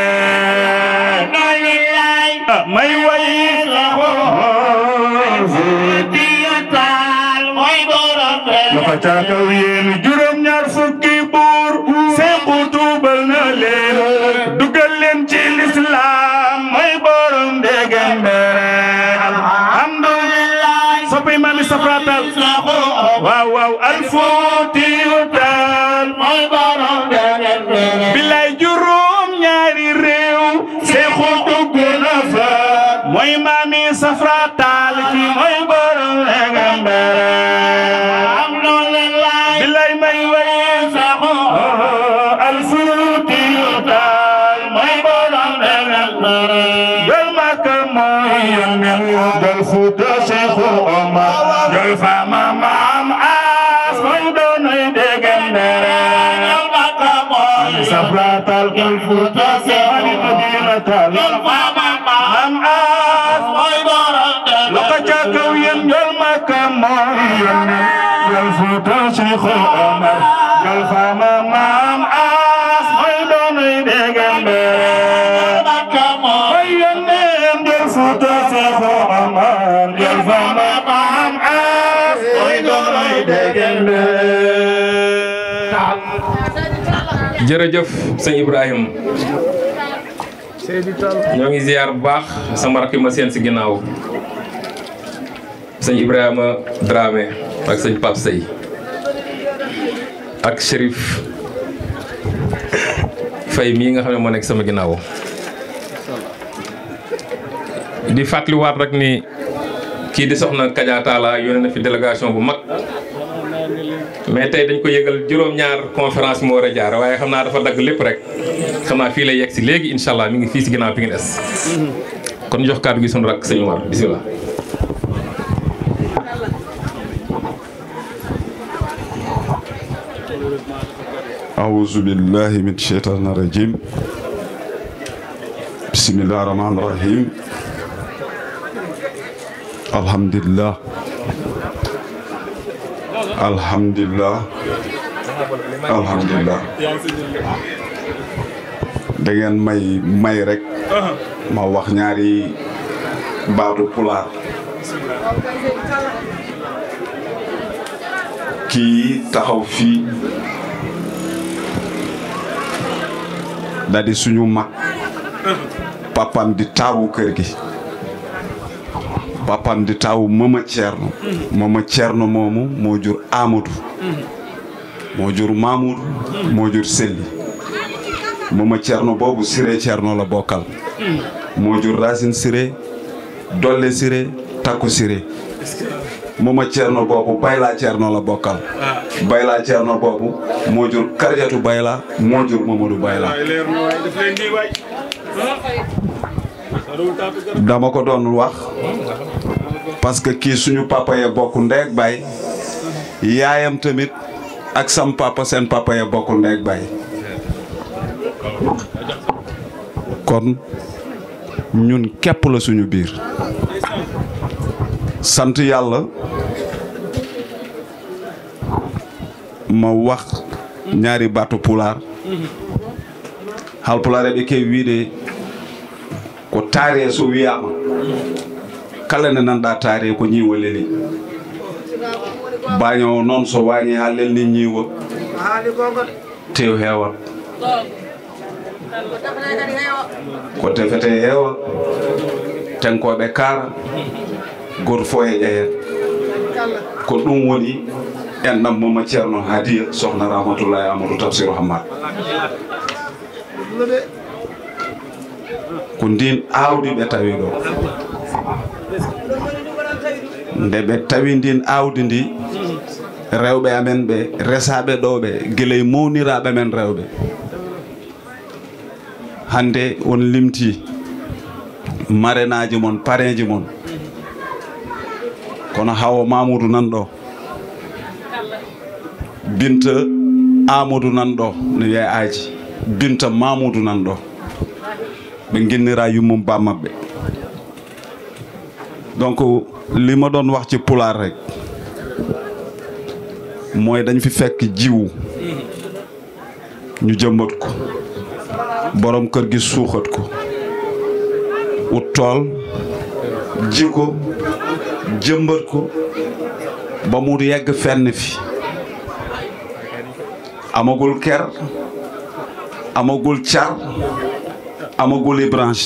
may way Alfuutiyu Taal mooy borom dege la fa caakaw yéen juróom ñaar fukki buur Seexu tuubal na leen dugal leen ci lislaam mooy borom dege mbere alhamdulillah soppi Maami Safra Taal waaw waaw Alfuutiyu Taal mooy borom dege mbere bilaay juróom ñaari réew Seexu dugg na fa mooy Maami Safra Taal ki mooy borom dege mbere alhamdulillah bilaay may way Seexu Alfuutiyu Taal mooy borom dege mbere jël Makka mooy yónneen jël Fuuta Seexu Omar jël Faama Maam As mooy doonoy dege mbere jël Makka mooy Safra Taal jël Fuuta Seexu Madina Taal jël Faama Maam As mooy borom dege mbere lu ko ca kaw yéen jël Makka mooy yónneen jël Fuuta Cheikh Omar jël faama maam As mooy doonuy Dégembe mooy yónneen jël Fuuta Cheikh Omar jël faama maam As mooy doonuy Dégembe. jërëjëf sëñ Ibrahima ñoo ngi ziar bu baax sama rakk ma seen si ginnaaw sëñ Ibrahima Dramé ak sëñ Pape Sey ak Chérif Faye mii nga xam ne moo nekk sama ginnaaw di fàttaliwaat rek ni kii di soxna Kaja Talla yónnee na fi délégation bu mag mais tey dañ ko yëgal juróom-ñaar conférence moo war a jaar waaye xam naa dafa dagg lépp rek xam naa fii lay yegg si léegi incha allah mi ngi fii si ginnaaw Pikine Est kon jox kàddu gi sunu rakk sëñ Umar bisimilah. أعوذ بالله من الشيطان الرجيم بسم الله الرحمن الرحيم الحمد لله الحمد لله الحمد لله da ngeen may may rek ma wax ñaari baatu pulaar kii taxaw fii da di suñu mag papam di taawu kër gi papam di taawu Mama Thierno Mama Thierno moomu moo jur Amadou moo jur Mamoudou moo jur Selli Mama Thierno boobu Siré Thierno la bokkal moo jur Racine Siré Dolle Siré Takku Siré Mama Thierno boobu Bayla Thierno la bokkal Bayla Thierno boobu moo jur Karjatu Bayla moo jur Mamadou Bayla dama ko doon wax parce que kii suñu papa ya bokk ndey ak baay yaayam tamit ak sam papa seen papa ya bokk ndey ak baay kon ñun képp la suñu biir sant yàlla ma wax ñaari baatu pulaar halpulaar e ke wiide ko taare so wiyama kala nde nanɗa taare ko ñiiwa leli bañowo noon so wañi ha lelni ñiiwa tew heewat ko defete heewa tenkoɓe kaara goto fo e ƴeyen ko ɗum woni enɗam Mama Thierno Hadiya sohna Rahmatullahi Amadou Tafsirou Hamad ko ndin awdi ɓe tawi ɗo nde ɓe tawi ndin awdi ndi rewɓe amen ɓe resaɓe ɗo ɓe guiley mawniraɓe men rewɓe hande on limti marenaji mon pareji mon kono hawo Mamoudou nan ɗo Binta Amadou nan ɗo no wiye aji Binta Mamoudou nan ɗo ɓe ginnira yummum ba mabɓe donc li ma doon wax ci pulaar rek mooy dañ fi fekk jiwu ñu jëmbat ko borom kër gi suuxat ko ut tool ji ko jëmbat ko ba mu yegg fenn fi amagul ker amagul car amagul i branche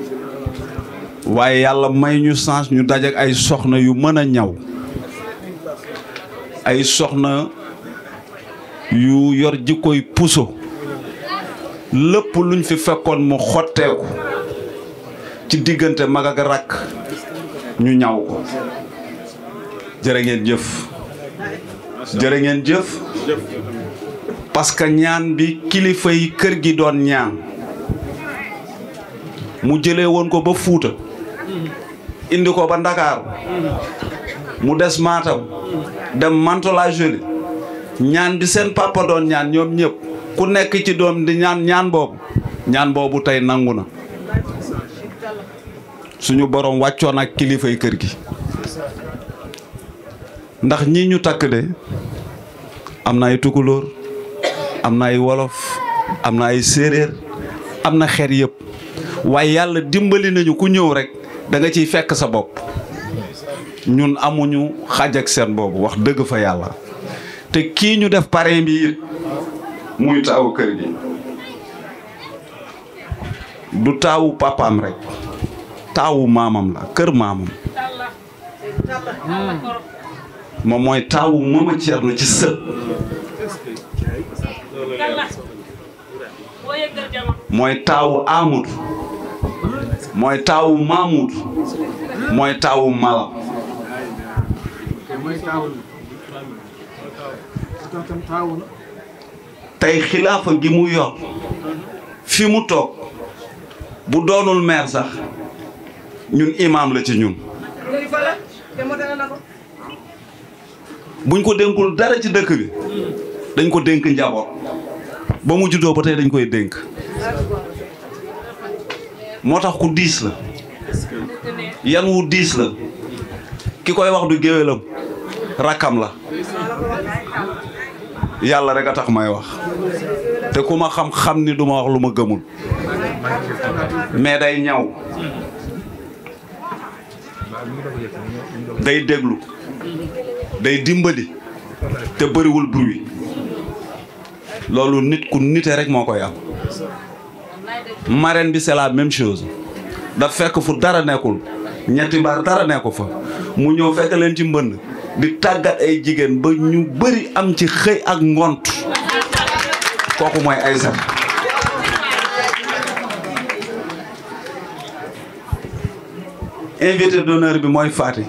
waaye yàlla may ñu chance ñu dajak ay soxna yu mën a ñaw ay soxna yu yor jikkoy puso lépp luñ fi fekkoon mu xotteeku ci diggante mag ak rakk ñu ñaw ko jërë ngeen jëf jërë ngeen jëf parce que ñaan bi kilifa yi kër gi doon ñaan mu jëlee woon ko ba Fuuta indi ko ba Ndakaaru mu des Matam dem Mantola Jolie ñaan di seen papa doon ñaan ñoom ñëpp ku nekk ci doom di ñaan ñaan boobu ñaan boobu tey nangu na suñu borom wàccoon ak kilifay kër gi ndax ñii ñu takk de am na ay tukulóor am na ay wolof am na ay séeréer am na xeet yëpp waaye yàlla dimbali nañu ku ñëw rek da nga ciy fekk sa bopp ñun amuñu xàjj ak seen boobu wax dëgg fa yàlla te kii ñu def parrain bi it muy taawu kër gi du taawu papaam rek taawu maamam la kër maamam moom mooy taawu Mama Thierno ci sët mooy taawu Amadou mooy taawu Mamoudou mooy taawu Malam tey xilaafa gi mu yor fi mu toog bu doonul maire sax ñun imaam la ci ñun buñ ko dénkul dara ci dëkk bi dañ ko dénk njaboot ba mu juddoo ba tey dañ koy dénk moo tax ku diis la yan wu diis la ki koy wax du géwélam rakkam la yàlla rek a tax may wax te ku ma xam-xam ni duma wax lu ma gëmul mais day ñaw day déglu day dimbali te bëriwul bruit loolu nit ku nite rek moo koy am marraine bi c'est la même chose daf fekk fu dara nekkul ñetti baar dara nekku fa mu ñëw fekk leen ci mbënd di tàggat ay jigéen ba ñu bëri am ci xëy ak ngont kooku mooy Aïssa invité d'honneur bi mooy Fati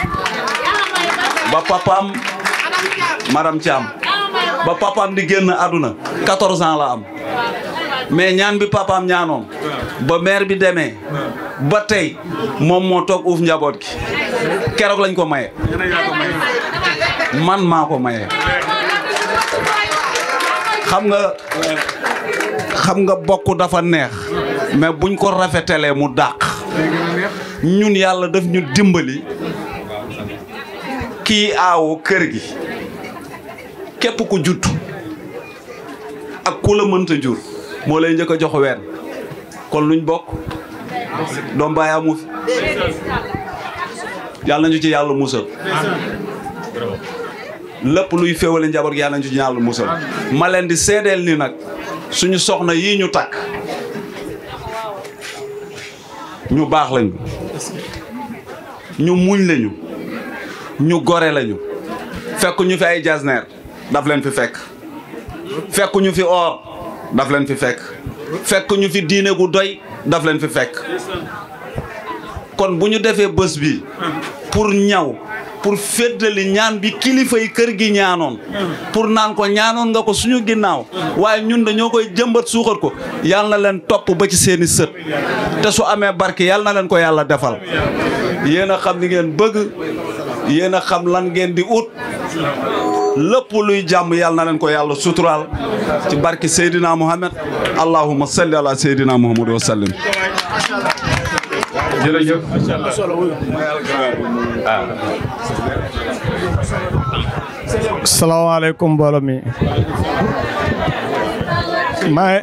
ba papaam madame Thiam ba papaam di génn àdduna quatorze ans la am mais ñaan bi papaam ñaanoon ba mère bi demee ba tey moom moo toog uuf njaboot gi keroog lañ ko maye man maa ko maye xam nga xam nga bokk dafa neex mais buñ ko rafetalee mu dàq ñun yàlla daf ñu dimbali kii aawo kër gi képp ku judd ak ku la mënta jur moo lay njëkk a jox ween kon luñ bokk doom baay amu fi yàlla nañu ci yàlla musal lépp luy féewale njaboot gi yàlla nañu ci yàlla musal ma leen di seedeel ni nag suñu soxna yii ñu takk ñu baax lañu ñu muñ lañu ñu gore lañu fekk ñu fi ay jasneer daf leen fi fekk fekk ñu fi or daf leen fi fekk fekk ñu fi diine gu doy daf leen fi fekk kon bu ñu defee bés bi pour ñaw pour féddali ñaan bi kilifa yi kër gi ñaanoon pour naan ko ñaanoon nga ko suñu ginnaaw waaye ñun dañoo koy jëmbat suuxat ko yàlla na leen topp ba ci seeni sët te su amee barke yàlla na leen ko yàlla defal yéen a xam ni ngeen bëgg yéen a xam lan ngeen di ut lépp luy jàmm yàlla na leen ko yàlla suturaal ci barke Seydina Muhammad allahumma salli ala Seydina Muhammad wa sallim. jërëjëf. salaamaaleykum mbooloo mi maa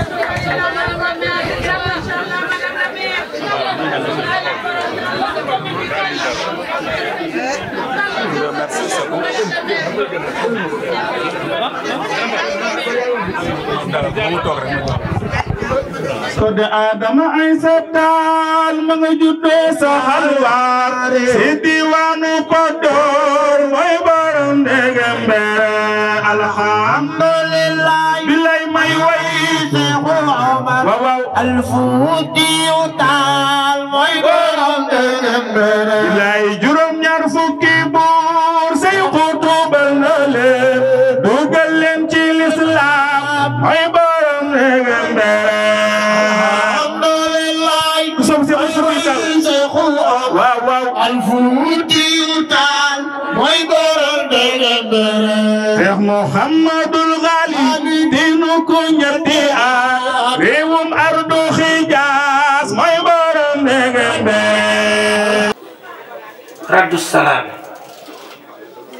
ko de Adama Aïssa Tall ma nga juddoo sa xalwaar si diwaanu Podor mooy borom ndegem mbere alhamdulillah bilay may way Seexu Omar waaw Alfuutiyu Taal mooy borom ndegem mbere bilay juróom ñaar fukki buur Seexu tuubal na leen dugal leen ci lislaam mooy borom ndegem mbere waaw waaw Alfuutiyu Taal mooy borom ndegem mbere Seex Muhammadul Ghali dinu ko ñetti at réewum ardu Xijaas mooy borom ndegem mbere raddu salaam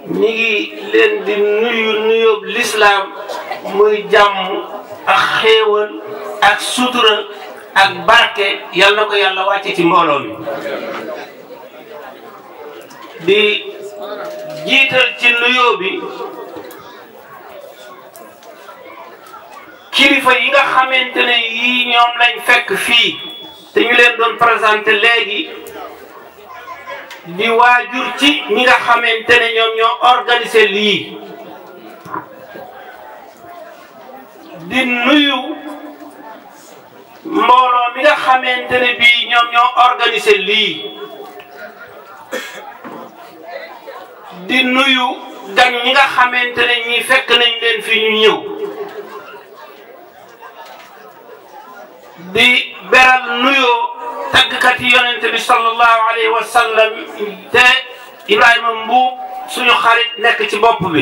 ñi ngi leen di nuyu nuyób lislaam muy jàmm ak xéewal ak sutura ak barke yal na ko yàlla wàcce ci mbooloo mi di jiital ci nuyoo bi kilifa yi nga xamante ne yii ñoom lañ fekk fii te ñu leen doon présenté léegi di waajur ci ñi nga xamante ne ñoom ñoo organisé lii di nuyu mbooloo mi nga xamante ne bii ñoom ñoo organisé lii di nuyu gan ñi nga xamante ne ñi fekk nañ leen fi ñu ñëw di beral nuyoo tàggkat yi yonente bi sallallahu alayhi wa sallam te Ibrahima Mbuub suñu xarit nekk ci bopp bi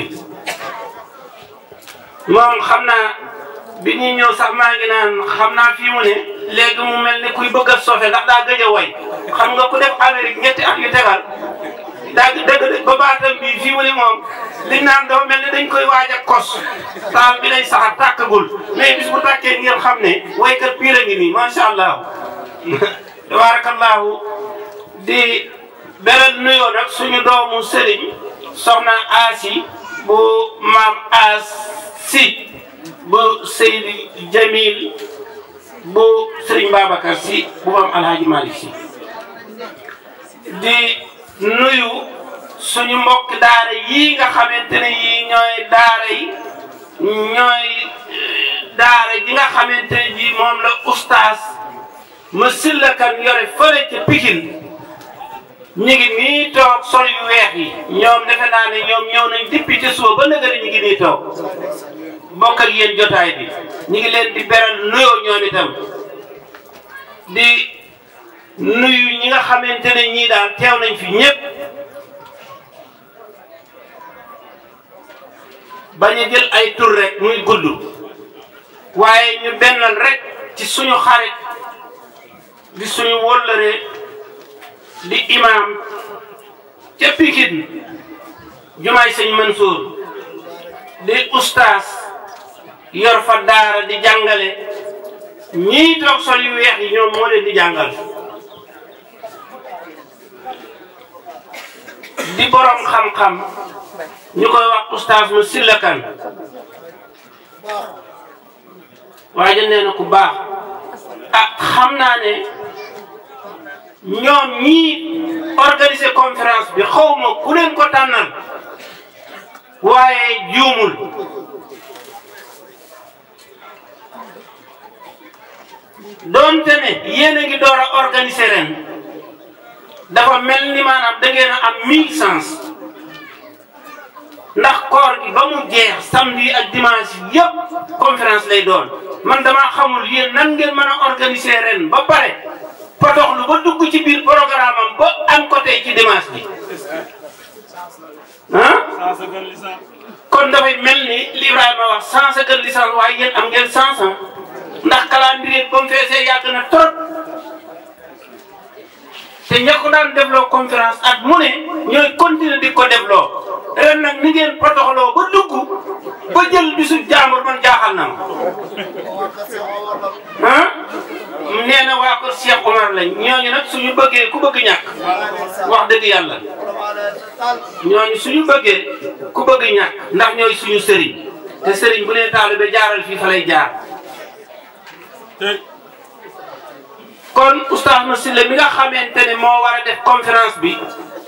moom xam naa bi ñuy ñëw sax maa ngi naan xam naa fii mu ne léegi mu mel ni kuy bëgg a sofe ndax daa gëj a way xam nga ku def Amérique ñetti at yu tegal daa dëgg ba baatam bi fii mu ne moom liñ naan dafa mel ni dañ koy waaj a kos taal bi lay saxar tàkkagul mais bis bu tàkkee ngeen xam ne waykat piir a ngi nii macha allah tabarakallahu di beral nuyoo nag suñu doomu sëriñ soxna Asi bu maam As si bu Seydi Jamil bu sëriñ Babacar si bu maam Alhaji Malick si di nuyu suñu mbokk daara yii nga xamante ne yii ñooy daara yi ñooy daara ji nga xamante ne ji moom la ustaas ma sillakan yore fële ca Pikine ñu ngi nii toog sol yu weex yi ñoom defe naa ne ñoom ñëw nañ depuis ca suba ba nëgëri ñu ngi nii toog bokk ak yéen jotaay bi ñu ngi leen di beral nuyoo ñoom itam di nuyu ñi nga xamante ne ñii daal teew nañ fi ñëpp bañ a jël ay tur rek muy gudd waaye ñu bennal rek ci suñu xarit di suñu wóllëre di imam ca Pikine jumaay sëñ Mansour di ustaas yor fa daara di jàngale ñii toog sol yu weex yi ñoom moo leen di jàngal di borom xam-xam ñu koy wax ustaas mu sillakan waaye nee na ku baax ah xam naa ne ñoom ñii organiser conférence bi xaw ma ku leen ko tànnal waaye juumul doonte ne yéen a ngi door a organiser ren dafa mel ni maanaam da ngeen a am mille sens ndax koor gi ba mu jeex samedi ak dimanche yëpp conférence lay doon man damaa xamul yéen nan ngeen mën a organiser ren ba pare potoxlu ba dugg ci biir programme am ba am ko tey ci dimanche bi ah kon dafay mel ni li Ibrahima wax cent cinquante licence waaye yéen am ngeen cent cent ndax calendrier ba mu feesee yàgg na trop te ña ko daan defloo conférence at mu ne ñooy continuer di ko defloo ren nag ni ngeen potoxloo ba dugg ba jël bisu jàmbur man jaaxal na ma ah nee na waa ko Cheikh Omar lañ ñooñu nag suñu bëggee ku bëgg ñàkk wax dëgg yàlla ñooñu suñu bëggee ku bëgg ñàkk ndax ñooy suñu sëriñ te sëriñ bu nee taalibe jaaral fii fa lay jaar kon oustaz Massylla mi nga xamante ne moo war a def conférence bi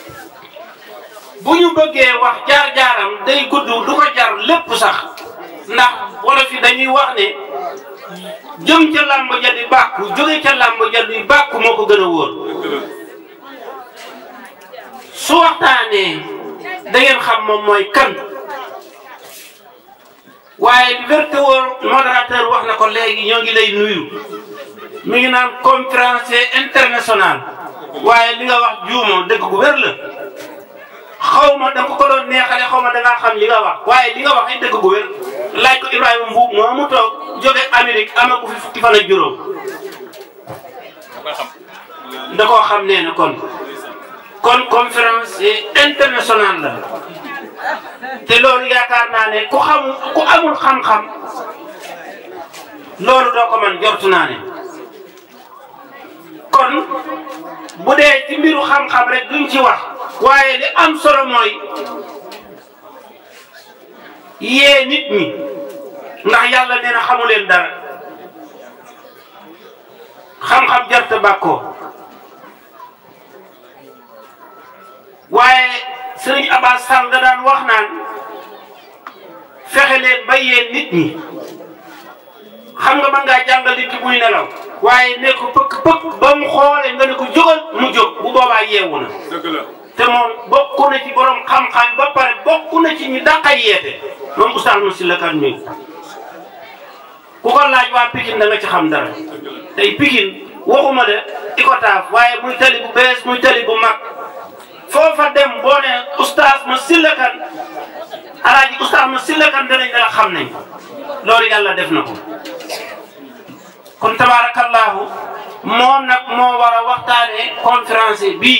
bu ñu bëggee wax jaar-jaaram day gudd du ko jar lépp sax ndax wolof yi dañuy wax ne jëm ca làmb ja di bàkku jóge ca làmb ja di bàkku moo ko gën a wóor su waxtaanee da ngeen xam moom mooy kan waaye li vérité wóor modérateur wax na ko léegi ñoo ngi lay nuyu mi ngi naan conférencier international waaye li nga wax juumoo dëgg gu wér la xaw ma da nga ko doon neexale xaw ma da ngaa xam li nga wax waaye li nga wax ay dëgg gu wér laaj ko Ibrahima Mbuub moo mu toog jóge Amérique amagu fi fukki fan ak juróom da koo xam nee na kon kon conférence internationale la te loolu yaakaar naa ne ku xam ku amul xam-xam loolu doo ko mën jortu naa ne kon bu dee ci mbiru xam-xam rek duñ ci wax waaye li am solo mooy yee nit ñi ndax yàlla nee na xamu leen dara xam-xam jarta bàkkoo waaye sëriñ Abbas Sall da daan wax naan fexe leen ba yee nit ñi xam nga mën ngaa jàngal nit ki buy nelaw waaye ne ko pëkk pëkk ba mu xoolee nga ne ko jógal mu jóg bu boobaa yeewu na. dëgg la te moom bokk na ci borom xam-xam ba pare bokk na ci ñu dàqay yeete moom Oustaz Massyla Kane mi ku ko laaj waa Pikine da nga ci xam dara tey Pikine waxuma de Icotaf waaye muy tali bu bees muy tali bu mag foofa dem boo ne Oustaz Massyla Kane alaaji Oustaz Massyla Kane danañ dara xam nañ loolu yàlla def na ko. kon tabarakallahu moom nag moo war a waxtaane conférence bii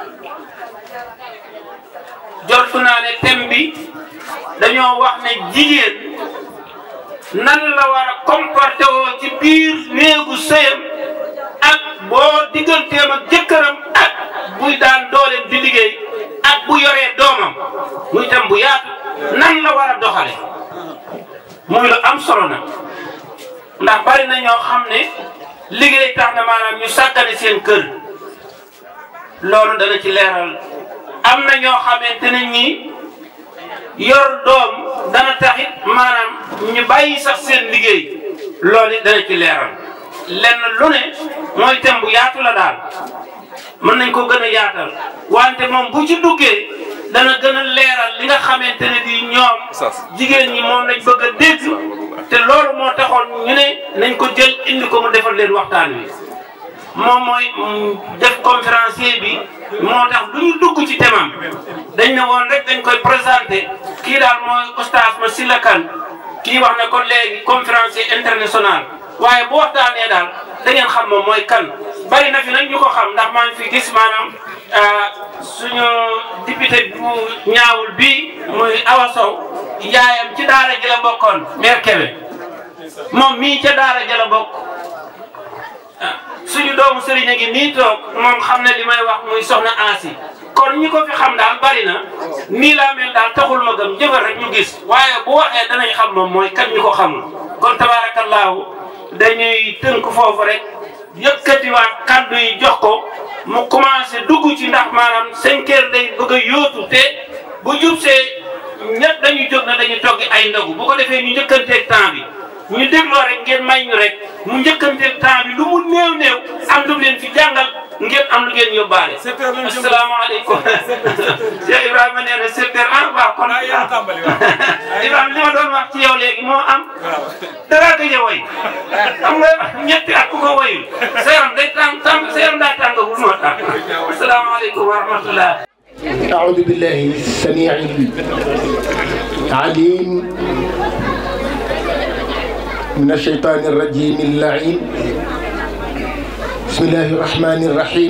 jortu naa ne thème bi dañoo wax ne jigéen nan la war a comporté woo ci biir néegu sëyam ak boo digganteem ak jëkkëram ak buy daan dooleem di liggéey ak bu yoree doomam muy thème bu yaatu nan la war a doxale muy lu am solo nag ndax bari na ñoo xam ne liggéey tax na maanaam ñu sàggane seen kër loolu dana ci leeral am na ñoo xamante ne ñi yor doom dana taxit maanaam ñu bàyyi sax seen liggéey loolu dana ci leeral lenn lu ne mooy thème bu yaatu la daal mën nañ ko gën a yaatal wante moom bu ci duggee dana gën a leeral li nga xamante ne di ñoom jigéen ñi moom lañ bëgg a dégg te loolu moo taxoon ñu ne nañ ko jël indi ko mu defal leen waxtaan wi moom mooy def conférencier bi moo tax du ñu dugg ci temam dañ ne woon rek dañ koy présenté kii daal mooy Oustaz Massyla Kane kii wax ne kon léegi conférencier international waaye bu waxtaanee daal da ngeen xam moom mooy kan bari na fi nag ñu ko xam ndax maa ngi fi gis maanaam suñu député bu ñaawul bii muy Awa Sow yaayam ci daara ji la bokkoon maire Kébé moom mii ca daara ji la bokk suñu doomu sëriñ a ngi nii toog moom xam ne li may wax muy soxna Asi kon ñi ko fi xam daal bari na nii laa mel daal taxul ma gëm jëfal rek ñu gis waaye bu waxee danañ xam moom mooy kan ñu ko xamul kon tabaarakallaahu dañuy tënk foofu rek yëkkatiwaat kàddu yi jox ko mu commencé dugg ci ndax maanaam cinq heures day bëgg a yóotu te bu jubsee ñëpp dañuy jóg na dañuy toggi ay ndogu bu ko defee ñu njëkkanteeg temps bi ñu dégloo rek ngeen may ñu rek mu njëkkanteeg temps bi lu mu néew néew am lu leen fi jàngal ngeen am lu ngeen yóbbaale. asalaamaaleykum. Cheikh Ibrahima nee na sept heures ah waaw kon. Ibrahima li ma doon wax ci yow léegi moo am. dara gëj a woy xam nga ñetti at ku ko woyul sa yaram day tàng tàng sa yaram daa tàngagul moo tax. asalaamaaleykum wa rahmatullah. أعوذ بالله السميع العليم من الشيطان الرجيم اللعين بسم الله الرحمن الرحيم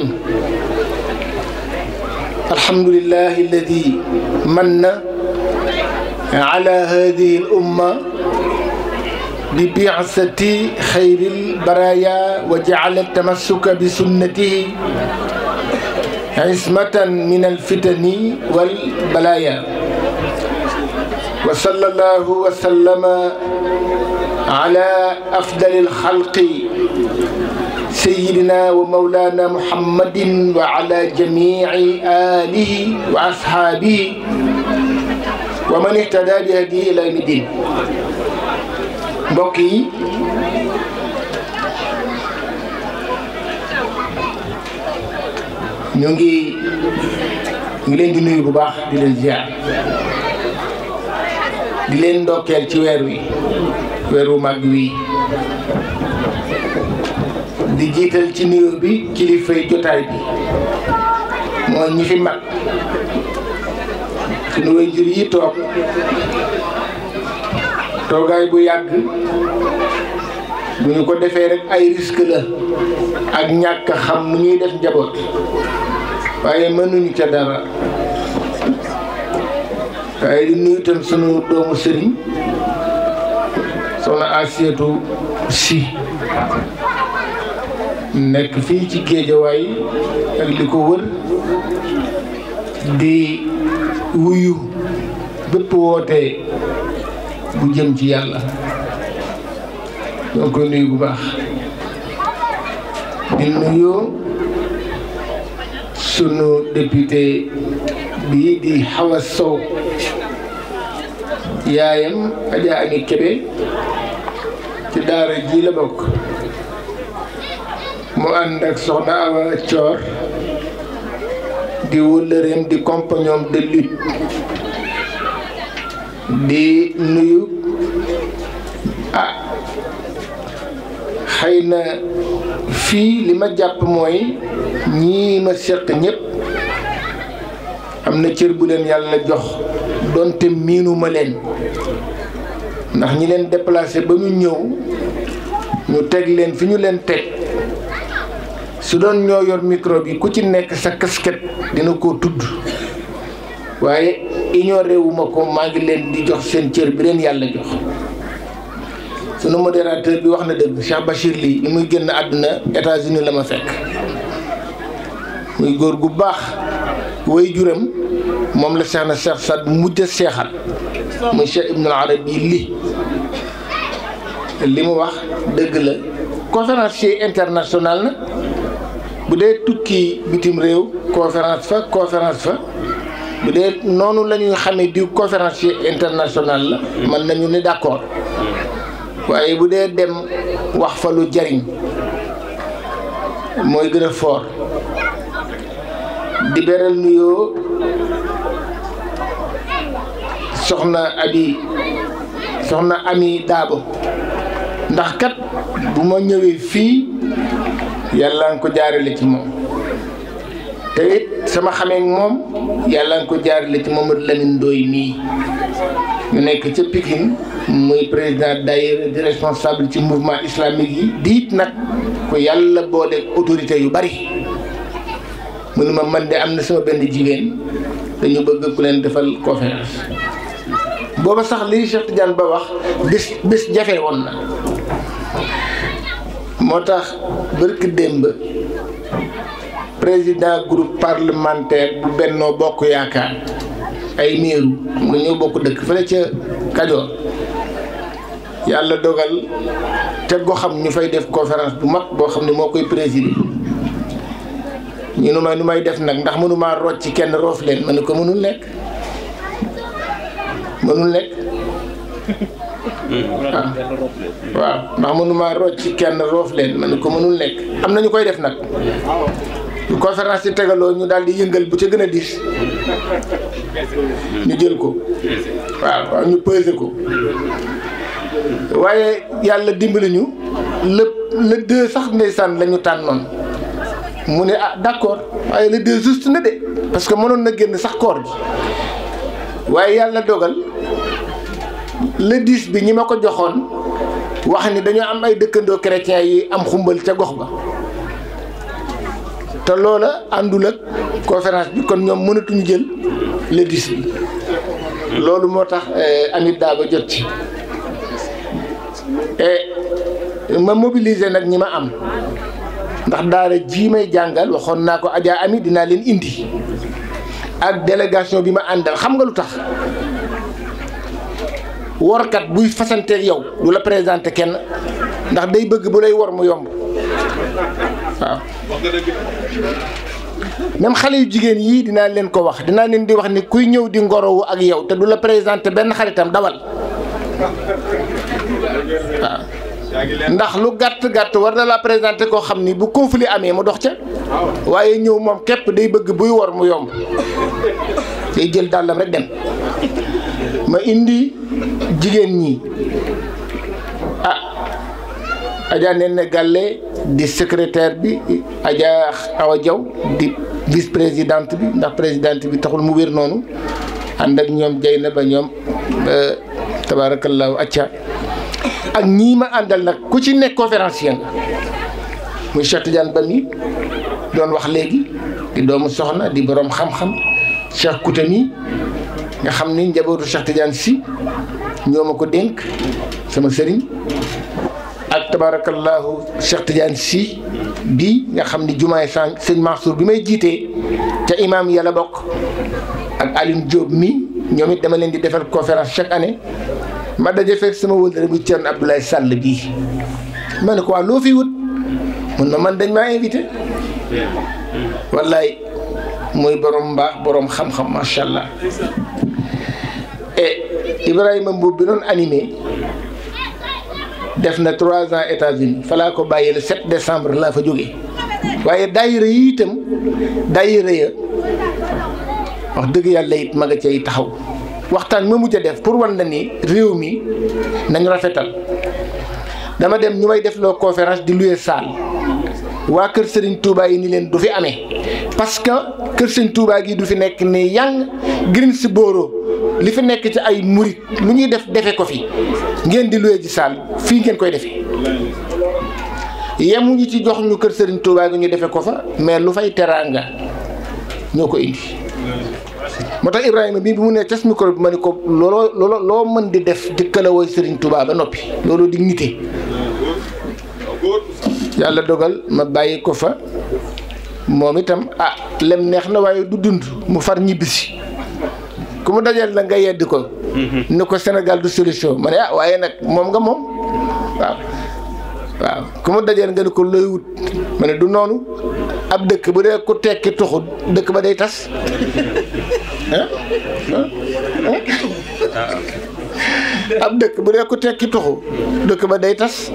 الحمد لله الذي من على هذه الأمة ببعثة خير البرايا وجعل التمسك بسنته عصمة من الفتن والبلايا وصلى الله وسلم على أفضل الخلق سيدنا ومولانا محمد وعلى جميع آله وأصحابه ومن اهتدى بهديه إلى يوم الدين mbokk yi ñu ngi ngi leen di nuyu bu baax di leen ziar di leen ndokkeel ci weer wi weer wu mag wi di jiital ci nuyoo bi kilifay jotaay bi mooy ñi fi mag suñu waajur yi toog toogaay bu yàgg bu ñu ko defee rek ay risque la ak ñàkk xam mu ñuy def njaboot waaye mënuñu ca dara waaye di nuyu itam sunu doomu sëriñ soxna Asiyatu Si nekk fii ci Géejawaay ak li ko wër di wuyu bépp woote bu jëm ci yàlla ñoo koy nuyu bu baax di nuyu sunu député bii di Hawa Sow yaayam Adja Ami Kébé ci daara ji la bokk mu ànd ak soxna Awa Thior di wëllëreem di compagnon de lutte di nuyu ah xëy na fii li ma jàpp mooy ñii ma seq ñëpp am na cër bu leen yàlla jox donte miinuma leen ndax ñi leen déplacé ba ñu ñëw ñu teg leen fi ñu leen teg su doon ñoo yor micro bi ku ci nekk sa casquette dina ko tudd waaye ignoré wu ma ko maa ngi leen di jox seen cër bi leen yàlla jox sunu modérateur bi wax na dëgg Cheikh Bachir Ly bi muy génn àdduna États-Unis la ma fekk muy góor gu baax way juram moom la Cheikh na Cheikh Saad mujj a seexal muy Cheikh Ibn Arabi li li mu wax dëgg la conférencier international na bu dee tukki bitim réew conférence fa conférence fa bu dee noonu la ñuy xamee di conférencier international la mën nañu ni d'accord waaye bu dee dem wax fa lu jariñ mooy gën a fort di beral nuyoo soxna Abi soxna Ami Daabo ndax kat bu ma ñëwee fii yàlla nga ko jaarale ci moom te it sama xamee moom yàlla nga ko jaarale ci Mamadou Lamine Ndoye mii ñu nekk ca Pikine muy président daayira di responsable ci mouvement islamique yi diit nag ko yàlla boole autorité yu bari mu ne ma man de am na sama benn jigéen dañu bëgg ku leen defal conférence booba sax lii Cheikh Tidiane Ba wax bés bés jafe woon na moo tax bërki démb président groupe parlementaire bu Bennoo Bokk Yaakaar ay miiru nga ñëw bokk dëkk fële ca Kajoor yàlla dogal te goxam ñu fay def conférence bu mag boo xam ne moo koy présider ñu nu may nu may def nag ndax mënumaa rocc ci kenn roof leen ma ne ko mënul nekk mënul nekk waaw waaw ndax mënumaa rocc ci kenn roof leen ma ne ko mënul nekk am na ñu koy def nag bu conférence yi tegaloo ñu daal di yëngal bu ca gën a diis ñu jël ko waaw waaw ñu peser ko waaye yàlla dimbali ñu le le deux sax ndeysaan la ñu tànnoon mu ne ah d'accord waaye le deux juste na de parce que mënoon na génn sax koor gi waaye yàlla dogal le dix bi ñi ma ko joxoon wax ni dañoo am ay dëkkandoo chrétiens yi am xumbal ca gox ba te loola àndul ak conférence bi kon ñoom mënatuñu jël le dix bi loolu moo tax Amit Daaba jot ci et ma mobiliser nag ñi ma am ndax daara ji may jàngal waxoon naa ko Adja Ami dinaa leen indi ak délégation bi ma àndal xam nga lu tax workat buy fasanteeg yow du la présenté kenn ndax day bëgg bu lay wor mu yomb waaw même xale yu jigéen yii dinaa leen ko wax dinaa leen di wax ni kuy ñëw di ngorowu ak yow te du la présenté benn xaritam dawal waaw ndax lu gàtt gàtt war na la présenté koo xam ni bu conflit amee mu dox ca waaye ñëw moom képp day bëgg buy wor mu yomb day jël dàllam rek dem ma indi jigéen ñi ah Adja Nene Galle di secrétaire bi Adja Awa Diaw di vice présidente bi ndax présidente bi taxul mu wér noonu ànd ak ñoom jay na ba ñoom tabaarakallaahu acca ak ñii ma àndal nag ku ci nekk conférencier nga muy Cheikh Tidiane Ba mi doon wax léegi di doomu soxna di borom xam-xam Cheikh Koutami nga xam ni njabootu Cheikh Tidiane Sy ñoo ma ko dénk sama sëriñ ak tabarakallahu Cheikh Tidiane Sy bi nga xam ni jumaay san sëñ Mansour bi may jiitee ca imam yàlla bokk ak Alioune Diop mi ñoom it dama leen di defal conférence chaque année ma daje fekk sama wëllëre bu Thierno Abdoulaye Sall bii ma ne ko waa loo fi wut mun na man dañ maa invité wallaay muy borom mbaax borom xam-xam macha allah et Ibrahima Mboub bi doon animé def na trois ans États-Unis fa laa ko bàyyi le sept décembre laa fa jógee waaye daayira yi itam daayira ya wax dëgg yàlla it ma nga cay taxaw waxtaan ma mujj a def pour wan na ni réew mi nañu rafetal dama dem ñu may def loo conférence di louer salle waa kër Serigne Touba yi ni leen du fi amee parce que kër Serigne Touba gi du fi nekk ni yang Greensboro li fi nekk ci ay murit lu ñuy def defe ko fi ngeen di louer ji salle fii ngeen koy defee yemuñu ci jox ñu kër Serigne Touba gi ñu defe ko fa mais lu fay teraanga ñoo ko indi moo tax Ibrahima bii bi mu ne cas micro bi ma ni ko looloo looloo loo mën di def jëkkala woy Serigne Touba ba noppi loolu di nite yàlla dogal ma bàyyi ko fa moom itam ah lem neex na waaye du dund mu far ñibbisi ku mu dajal la nga yedd ko ni ko Sénégal du solution ma ne ah waaye nag moom nga moom waaw waaw ku mu dajal nga ni ko looy wut ma ne du noonu ab dëkk bu dee ku tekki tuxut dëkk ba day tas ab dëkk bu dee ku tekki tuxu dëkk ba day tas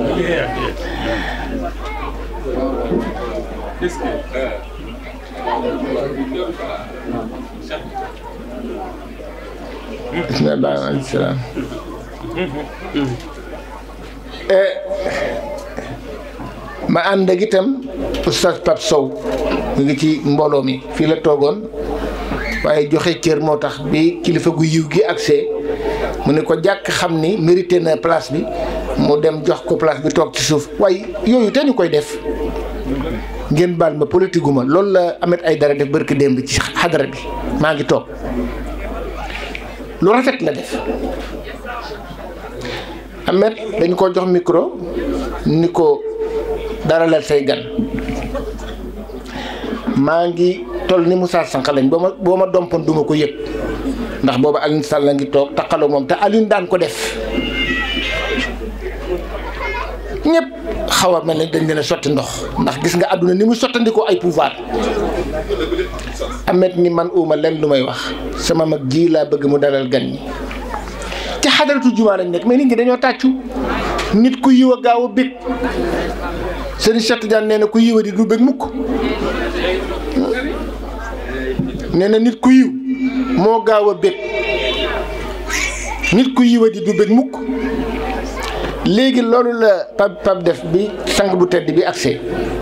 bismillah alayhi salaam ma ànd ak itam oustaz Pape Sow mu ngi ci mbooloo mi fii la toogoon waaye joxe cër moo tax bi kilifa gu yiw gi accès mu ne ko jàkk xam ni mérité na place bi mu dem jox ko place bi toog ci suuf waaye yooyu te ñu koy def ngeen baal ma politique gu ma loolu la Ahmed Aïdara def barki démb ci xadara bi maa ngi toog lu rafet la def Ahmed dañ ko jox micro ni ko daralal say gan maa ngi toll ni Moussa Sànq lañ boo ma boo ma dompoon duma ko yëg ndax booba Alioune Sall la ngi toog taqaloo moom te Alioune daan ko def ñëpp xaw a mel ne dañ leen a sotti ndox ndax gis nga àdduna ni mu sottandikoo ay pouvoir Ahmed ni man uma len lu may wax sama mag ji laa bëgg mu dalal gan ñi ci xadaratu jumaa lañ nekk mais nit ñi dañoo tàccu nit ku yiw a gaaw a bég Serigne Cheikh Tidiane nee na ku yiw a di du bég mukk nee na nit ku yiw moo gaaw a bég nit ku yiw a di du bég mukk léegi loolu la pap pap def bi sang bu tedd bi accès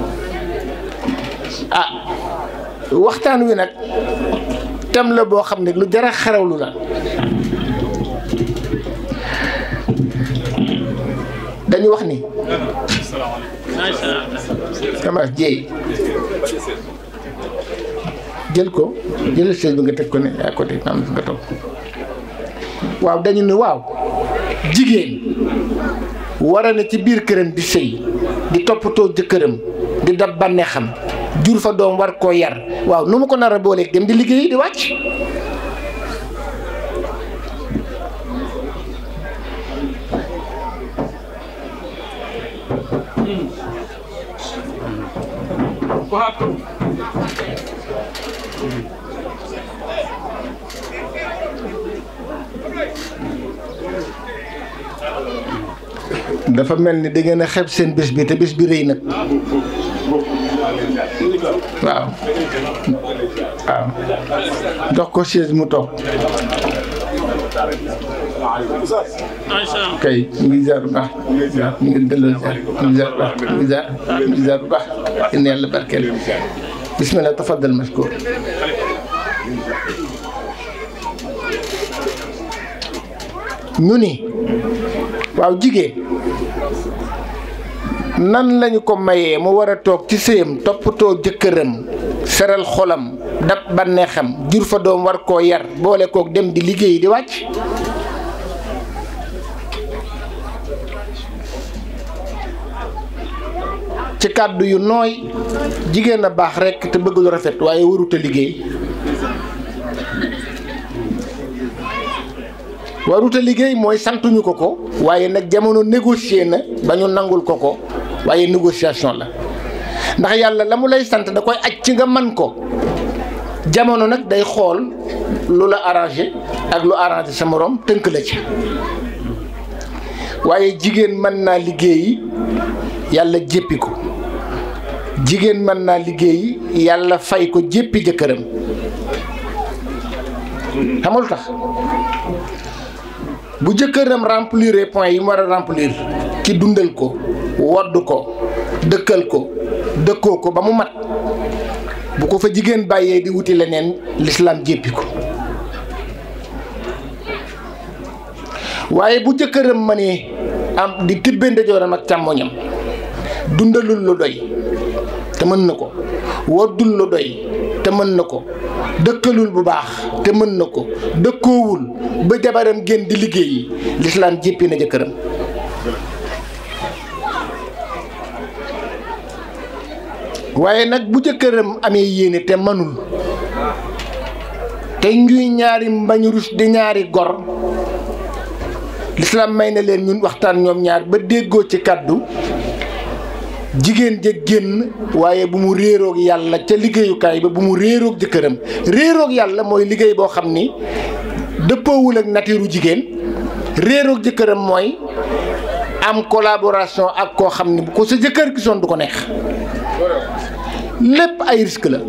ah waxtaan wi nag tem la boo xam ne lu jara xarawlu la dañu wax ni Kama Dieye jël ko jëlal chaise bi nga teg ko ne à côté am nga toog waaw dañu ne waaw jigéen war a ne ci biir këram di sëy di toppatoo jëkkëram di dab bànneexam jur fa doom war koo yar waaw nu mu ko nar a booleeg dem di liggéey di wàcc dafa mel ni da ngeen a xeeb seen bés bi te bés bi rëy nag waaw waaw jox ko chaise mu toog kay ñu ngi ziar bu baax ñu ngi delloo ziar ñu ngi ziar bu baax ñu ngi ziar ñu ngi ziar bu baax yéen yàlla barkeel bismillah tafaddal mashkur ñu ni waaw jigéen nan lañu ko mayee mu war a toog ci sëyam toppatoo jëkkëram seral xolam dab bànneexam jur fa doom war koo yar boole kook dem di liggéey di wàcc ci kàddu yu nooy jigéen a baax rekk te bëgg lu rafet waaye warut a liggéey warut a liggéey mooy santuñu ko ko waaye nag jamono négocier na ba ñu nangul ko ko waaye négociation la ndax yàlla la mu lay sant da koy aj ci nga man ko jamono nag day xool lu la arrangé ak lu arrangé sa morom tënk la ci waaye jigéen mën naa liggéeyi yàlla jéppi ko jigéen mën naa liggéeyi yàlla fay ko jéppi jëkkëram xamul tax bu jëkkëram remplir point yi mu war a remplir ci dundal ko wodd ko dëkkal ko dëkkoo ko ba mu mat bu ko fa jigéen bàyyee di wuti leneen lislaam jéppi ko waaye bu jëkkëram ma ne am di tibbe ndeyjooram ak càmmoñam dundalul lu doy te mën na ko woddul lu doy te mën na ko dëkkalul bu baax te mën na ko dëkkoowul ba jabaram génn di liggéeyi lislaam jéppi na jëkkëram waaye nag bu jëkkëram amee yéene te mënul te ñuy ñaari mbañ rus di ñaari gor lislaam may na leen ñun waxtaan ñoom ñaar ba déggoo ci kàddu jigéen ja génn waaye bu mu réeroog yàlla ca liggéeyukaay ba bu mu réeroog jëkkëram réeroog yàlla mooy liggéey boo xam ni dëppoowul ak natiiru jigéen réeroog jëkkëram mooy am collaboration ak koo xam ni bu ko sa jëkkër gisoon du ko neex lépp ay risque la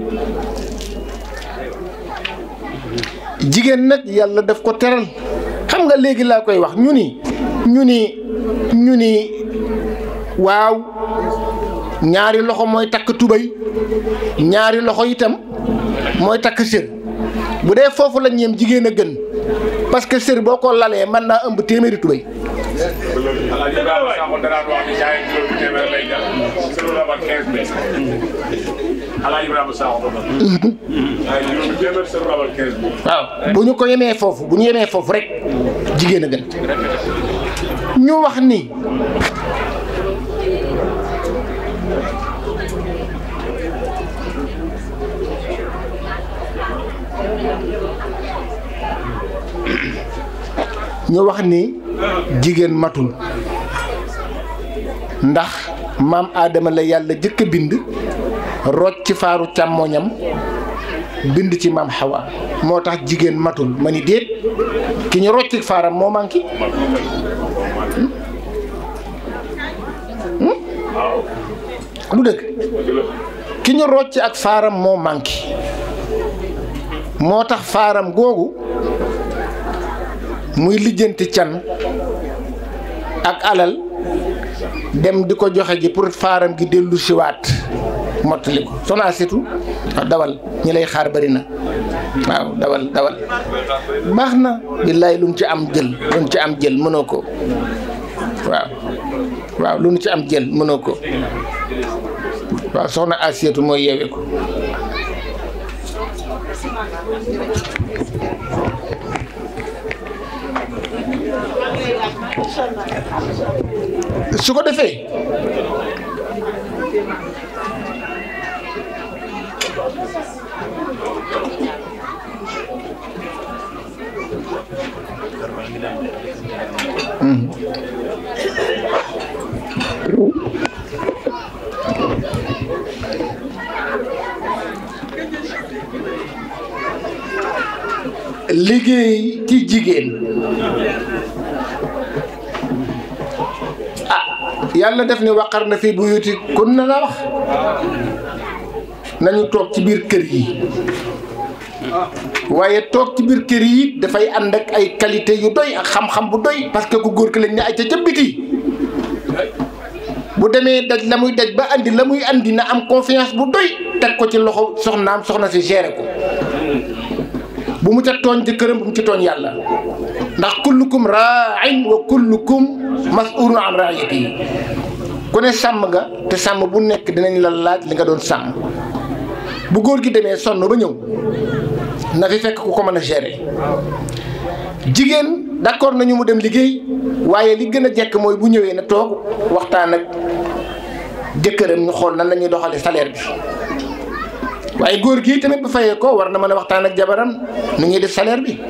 jigéen nag yàlla daf ko teral xam nga léegi laa koy wax ñu ni ñu ni ñu ni waaw ñaari loxo mooy takk tubay ñaari loxo itam mooy takk sër bu dee foofu la ñeem jigéen a gën parce que sër boo ko lalee mën naa ëmb téeméeri tubay waaw bu ñu ko yemee foofu bu ñu yemee foofu rek jigéen a gën ñu wax ni ñu wax ni jigéen matul ndax maam aadama la yàlla jëkk a bind rocc ci faaru càmmoñam bind ci maam Hawa moo tax jigéen matul ma ni déet ki ñu rocc ci faaram moo manqué lu dëgg ki ñu rocc ak faaram moo manqué moo tax faaram googu muy lijjanti can ak alal dem di ko joxe ji pour faaram gi dellu siwaat mottali ko soxna setu dawal ñi lay xaar bari na waaw dawal dawal baax na billaay lu ñu ci am jël lu ñu ci am jël mënoo ko waaw waaw lu ñu ci am jël mënoo ko waaw soxna Asiyatu mooy yeewee ko su ko defee liggéey ci jigéen ah yàlla def ni waqar na fi buyuti kun na la wax nañu toog ci biir kër yi waaye toog ci biir kër yi dafay ànd ak ay qualité yu doy ak xam-xam bu doy parce que ku góor ki lañ ne ay ca ca biti bu demee daj la muy daj ba andi la muy andi na am confiance bu doy teg ko ci loxo soxnaam soxna si géré ko bu mu ca tooñ ci këram bu mu ci tooñ yàlla ndax kullukum raa'in wa kullukum mas'ulun an ra'iyyatihi ku ne sàmm nga te sàmm bu nekk dinañ la laaj li nga doon sàmm bu góor gi demee sonn ba ñëw na fi fekk ku ko mën a gérer jigéen d'accord nañu mu dem liggéey waaye li gën a jekk mooy bu ñëwee na toog waxtaan ak jëkkëram ñu xool nan la ñuy doxale salaire bi waaye góor gi tamit bu fayee ko war na mën a waxtaan ak jabaram nu ñuy def salaire bi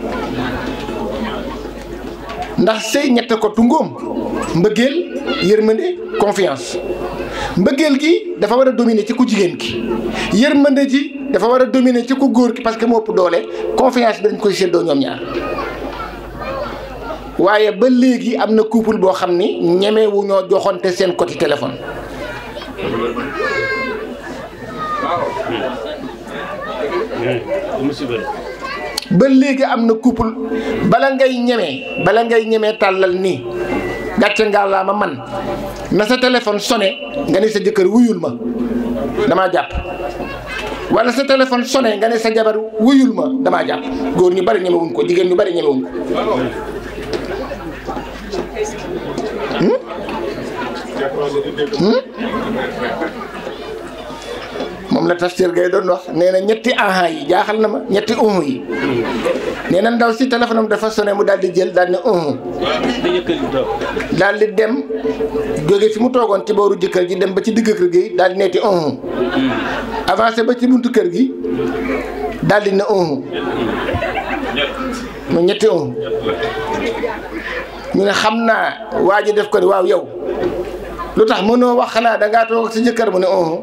ndax sëy ñett ko tungoom mbëggeel yërmande confiance mbëggeel gi dafa war a dominer ci ku jigéen ki yërmande ji dafa war a dominer ci ku góor ki parce que moo ëpp doole confiance bi dañ koy séddoo ñoom ñaar waaye ba léegi am na couple boo xam ni ñemewu ñoo joxonte seen côté téléphone ba léegi am na couple bala ngay ñemee bala ngay ñemee tàllal nii gàcce ngaa laa ma man na sa téléphone sonné nga ne sa jëkkër wuyul ma damaa jàpp wala sa téléphone sonné nga ne sa jabar wuyul ma damaa jàpp góor ñu bari ñemewuñ ko jigéen ñu bari ñemewuñ ko moom la tafsir gay doon wax nee na ñetti aha yi jaaxal na ma ñetti uhu yi nee na ndaw si téléphone am dafa sonné mu daal di jël daal di ne uhu daal di dem jóge fi mu toogoon ci booru jëkkër ji dem ba ci digg kër gi daal di neeti uhu avancé ba ci buntu kër gi daal di ne uhu mu ñetti uhu ñu ne xam naa waa ji def ko ni waaw yow lu tax mënoo wax xanaa da ngaa toog si jëkkër mu ne uhu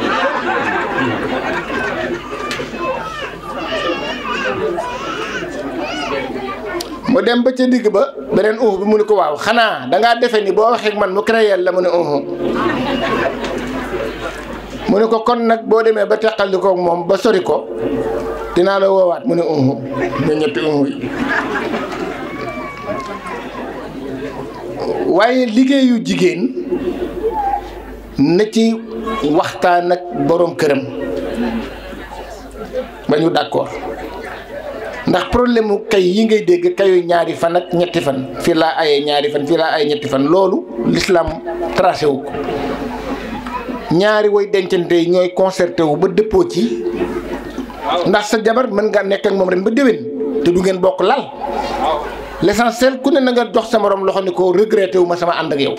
mu dem ba ca digg ba beneen uhu bi mu ne ko waaw xanaa da ngaa defe ni boo waxee ak man mu créer la mu ne uhu mu ne ko kon nag boo demee ba teqali ko moom ba sori ko dinaa la woowaat mu ne uhu ne ñetti uhu yi waaye liggéeyu jigéen na ci waxtaan ak boroom këram ba ñu d'accord ndax problème mu kay yi ngay dégg kayu ñaari fan ak ñetti fan fii laa ayee ñaari fan fii laa ayee ñetti fan loolu l'islam tracé wu ko ñaari way dencante yi ñooy concerté wu ba dëppoo ci ndax sa jabar mën nga nekk ak moom ren ba déwén te du ngeen bokk lal l'essentiel ku ne na nga jox sa morom loxo ni ko regretté wu ma sama ànd ak yow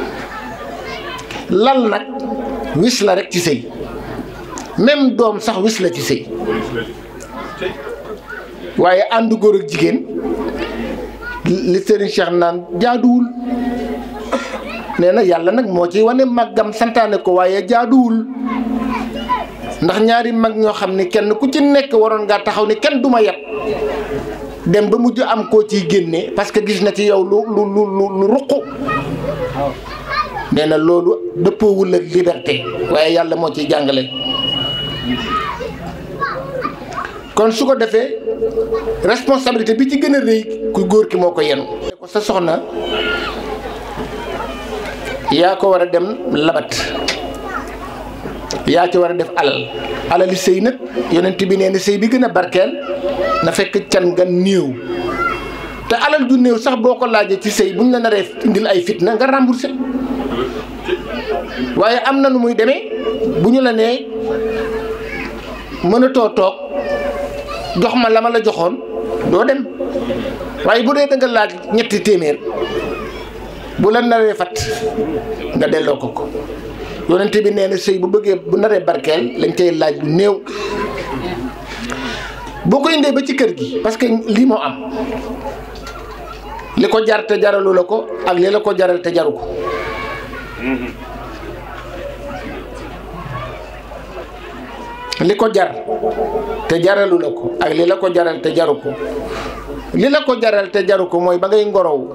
lal nag wis la rek ci sëy même doom sax wis la ci sëy waaye ànd góor ak jigéen li Serigne Cheikh naan jaaduwul nee na yàlla nag moo ci wane màggam santaane ko waaye jaaduwul ndax ñaari mag ñoo xam ni kenn ku ci nekk waroon ngaa taxaw ni kenn du ma yab dem ba mujj am koo ciy génne parce que gis na ci yow lu lu lu lu ruqu nee na loolu dëppoowul ak liberté waaye yàlla moo ciy jàngale kon su ko defee responsabilité bi ci gën a rëy ku góor ki moo ko yenu ko sa soxna yaa ko war a dem labat yaa ci war a def alal alali sëy nag yonent bi nee na sëy bi gën a barkeel na fekk can nga néew te alal du néew sax boo ko laajee ci sëy buñ la naree indil ay fitna nga remboursé waaye am na nu muy demee bu ñu la nee mënatoo toog jox ma la ma la joxoon doo dem waaye bu dee da nga laaj ñetti téeméer bu la naree fat nga delloo ko ko yonent bi nee na sëy bu bëggee bu naree barkeel lañ cay laaj lu néew boo ko indee ba ci kër gi parce que lii moo am li ko jar te jaralu la ko ak li la ko jaral te jaru ko li ko jar te jaralu la ko ak li la ko jaral te jaru ko li la ko jaral te jaru ko mooy ba ngay ngorow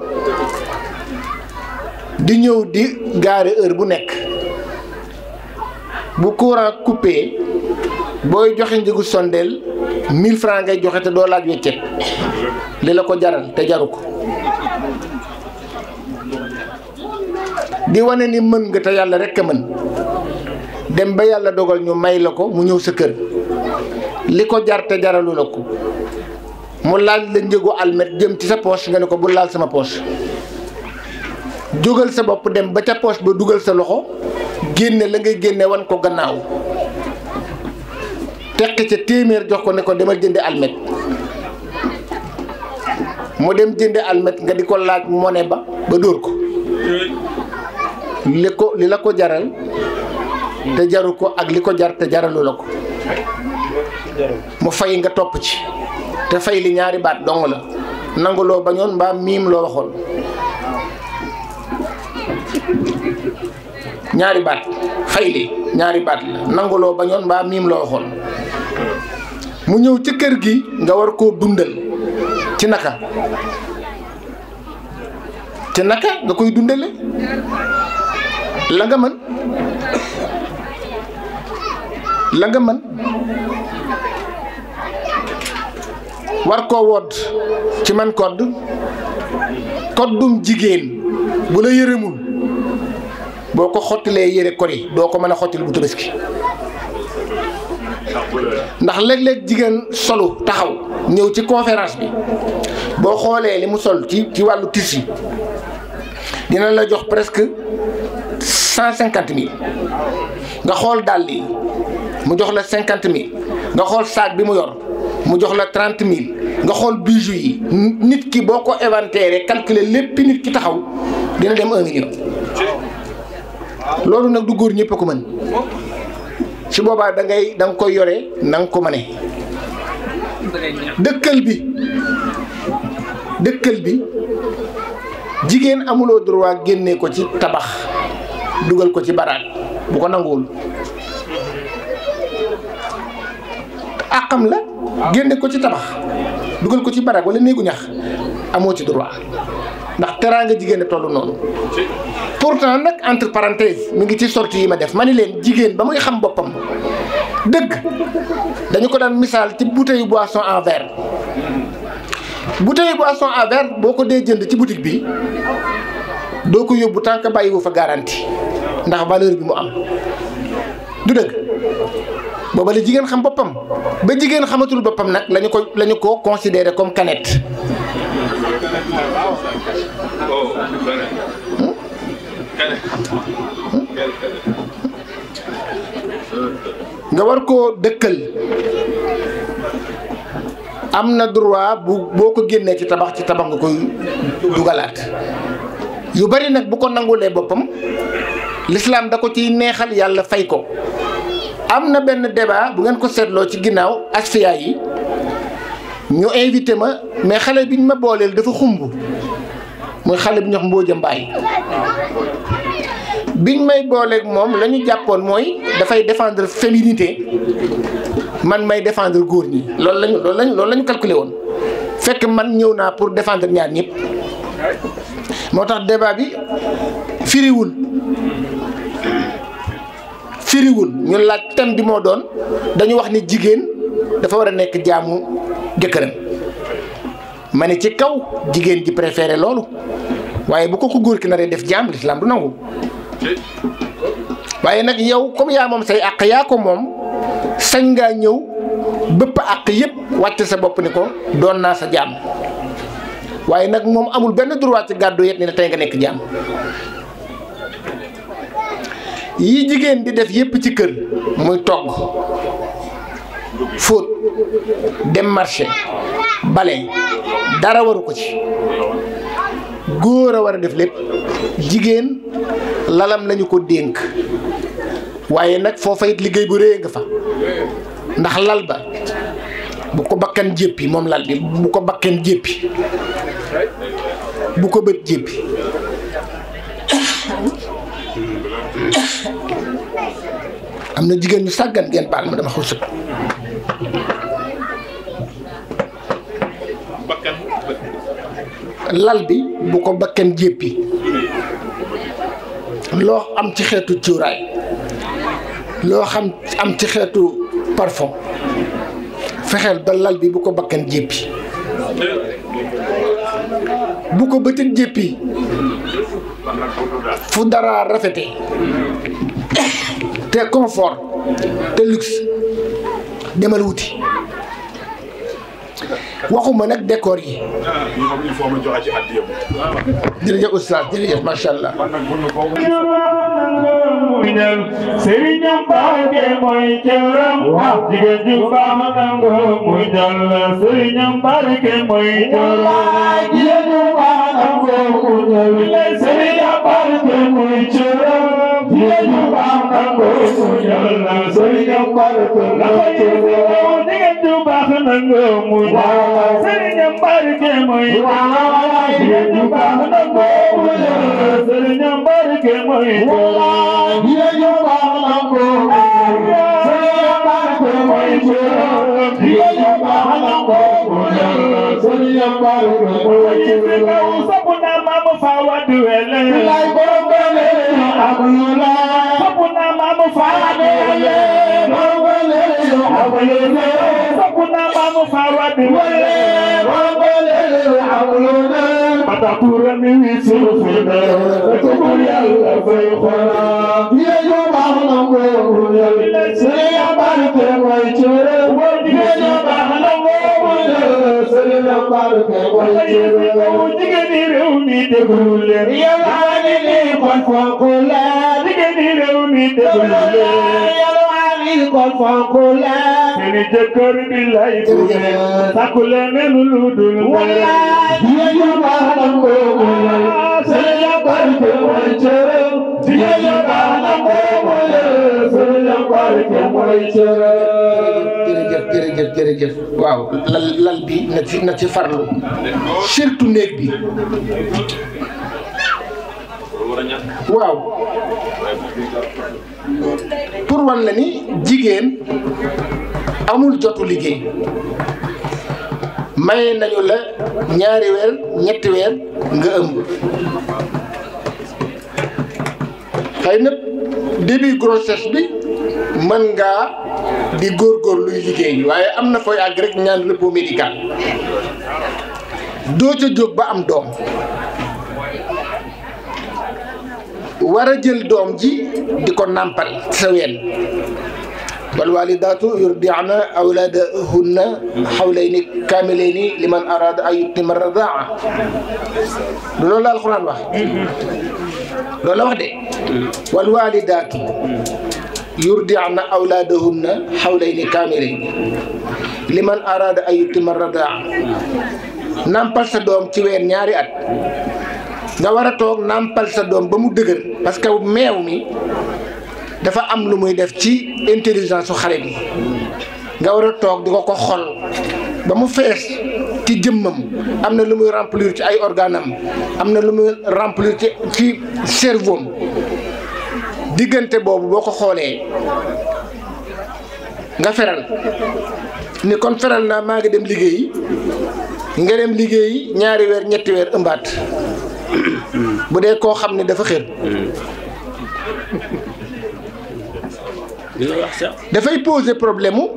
di ñëw di gaare heure bu nekk bu courant coupé booy joxe njëgu sondeel mille francs ngay joxe te doo laaj weccet li la ko jaral te jaru ko di wane ni mën nga te yàlla rekk a mën dem ba yàlla dogal ñu may la ko mu ñëw sa kër li ko jar te jaralu la ko mu laaj la njëgu almet jëm ci sa poche nga ne ko bu laal sama poche jógal sa bopp dem ba ca poche ba dugal sa loxo génne la ngay génne wan ko gannaaw tekk ca téeméer jox ko ne ko demal jëndi almet mu dem jëndi almet nga di ko laaj monnaie ba ba dóor ko li ko li la ko jaral te jaru ko ak li ko jar te jaralu la ko mu fay nga topp ci te fay li ñaari baat dong la nangu loo bañoon mbaa miim loo waxoon ñaari baat fay li ñaari baat la nangu loo bañoon mbaa miim loo waxoon mu ñëw ci kër gi nga war koo dundal ci naka ci naka nga koy dundale la nga mën la nga mën war koo wodd ci man kodd koddum jigéen bu la yërëmul boo ko xottilee yëre kori doo ko mën a xottil bu Tabaski ndax léeg-léeg jigéen solu taxaw ñëw ci conférence bi boo xoolee li mu sol ci ci wàllu tissu dina la jox presque cent cinquante mille nga xool dàll yi mu jox la cinquante mille nga xool sac bi mu yor mu jox la trente mille nga xool bijoux yi nit ki boo ko inventaire calculer lépp nit ki taxaw dina dem un million loolu nag du góor ñëpp a ko mën ci boobaa da ngay da nga koy yore na nga ko mëne dëkkal bi dëkkal bi jigéen amuloo droit génne ko ci tabax dugal ko ci baraat bu ko nanguwul àqam la génne ko ci tabax dugal ko ci baraat wala néegu ñax amoo ci droit ndax teraanga jigéen a toll noonu pourtant nag entre parenthèses mi ngi ci sortie yi ma def ma ni leen jigéen ba muy xam boppam dëgg dañu ko daan misaal ci bouteille boisson en verre bouteille boisson en verre boo ko dee jënd ci boutique bi doo ko yóbbu tant que bàyyiwu fa garantie ndax valeur bi mu am du dëgg booba la jigéen xam boppam ba jigéen xamatul boppam nag lañu ko lañu ko considéré comme canette nga war koo dëkkal am na droit bu boo ko génnee ci tabax ci tabax nga koy dugalaat yu bari nag bu ko nangulee boppam l'islam da ko ciy neexal yàlla fay ko. am na benn débat bu ngeen ko seetloo ci ginnaaw asfiya yi ñu invité ma mais xale biñ ma booleel dafa xumb muy xale bi ñox Mbooja Mbaay biñ may booleeg moom la ñu jàppoon mooy dafay défendre féminité man may défendre góor ñi loolu lañu loolu lañu loolu la ñu calculé woon fekk man ñëw naa pour défendre ñaar ñëpp moo tax débat bi firiwul firiwul ñu laaj thème bi moo doon dañu wax ni jigéen dafa war a nekk jaamu jëkkëram ma ne ci kaw jigéen ji préféré loolu waaye bu ko ko góor ki naree def jaam l'islam du nangu waaye nag yow comme yaa moom say àq yaa ko moom sañ ngaa ñëw bëpp àq yépp wàcc sa bopp ni ko doon naa sa jaam waaye nag moom amul benn droit ci gàddu yet ni la tey nga nekk jaam yi jigéen di def yépp ci kër muy togg fóot dem marché bale dara waru ko ci góor a war a def lépp jigéen lalam lañu ko dénk waaye nag foofa it liggéey bu rëy nga fa ndax lal ba bu ko bakkan jéppi moom lal bi bu ko bakkan jéppi bu ko bët jéppi am na jigéen ñu sàggan ngeen baal ma dama xaw sëg lal bi bu ko bakkan jéppi loo am ci xeetu cuuraay loo xam am ci xeetu parfum fexeel ba lal bi bu ko bakkan jéppi bu ko bëtit jéppi fu dara rafete te confort te luxe demal wuti waxuma nag décor yi. il faut ma joxe ci addiya. jërëjëf oustaz jërëjëf macha allah. Serigne Mbacké mooy cëram jigéen ju baax nangu muy dal Serigne Mbacké mooy cëram jigéen ju baax nangu muy dal Serigne Mbacké mooy cëram jigéen ju baax nangu muy dal Serigne Mbacké mooy cëram jigéen ju baax nangu muy dal Serigne Mbacké mooy cëram jigéen ju baax nangu muy dal Serigne Mbacké mooy cëram Patatura mi wisu fida, tukul yalla fay khona. Ye yo bahna mo yalla, Serigne Mbacké moy cëre. Ye yo bahna mo yalla, Serigne Mbacké moy cëre. Jigéen ñi réew mi déglu leen. Yàlla ni li kon fonk leen. Jigéen ñi réew mi déglu leen. Yàlla ni kon fonk leen. Seeni jëkkër bi lay tuube. Sakku leen lu dul leen. Ye yo bahna mo yalla, Serigne Mbacké moy cëre. Jigéen ñi bahna mo yalla, Serigne Mbacké moy cëre. jërëjëf jërëjëf jërëjëf waaw lal lal bi na ci na ci farlu surtout néeg bi waaw pour wan la ni jigéen amul jotu liggéey may nañu la ñaari weer ñetti weer nga ëmb xëy na début grossesse bi mën ngaa di góorgóor luy liggéey waaye am na fooy àgg rek ñaan repos médical doo ca jóg ba am doom war a jël doom ji di ko nàmpal sa ween wal walidaatu yurdi'na awlaadahunna hawlayni kaamilayni liman araada an yutimma radaa du loolu la alxuraan wax loolu la wax de wal walidaatu yurdi'na awlaadahunna hawlayni kaamilayni liman araada an yutimma radaa nàmpal sa doom ci ween ñaari at nga war a toog nàmpal sa doom ba mu dëgër parce que meew mi dafa am lu muy def ci intelligence su xale bi nga war a toog di ko ko xol ba mu fees ci jëmmam am na lu muy remplir ci ay organam am na lu muy remplir ci ci cerveau am diggante boobu boo ko xoolee nga feral ni kon feral naa maa ngi dem liggéeyi nga dem liggéeyi ñaari weer ñetti weer ëmbaat bu dee koo xam ne dafa xër dafay poser problème mu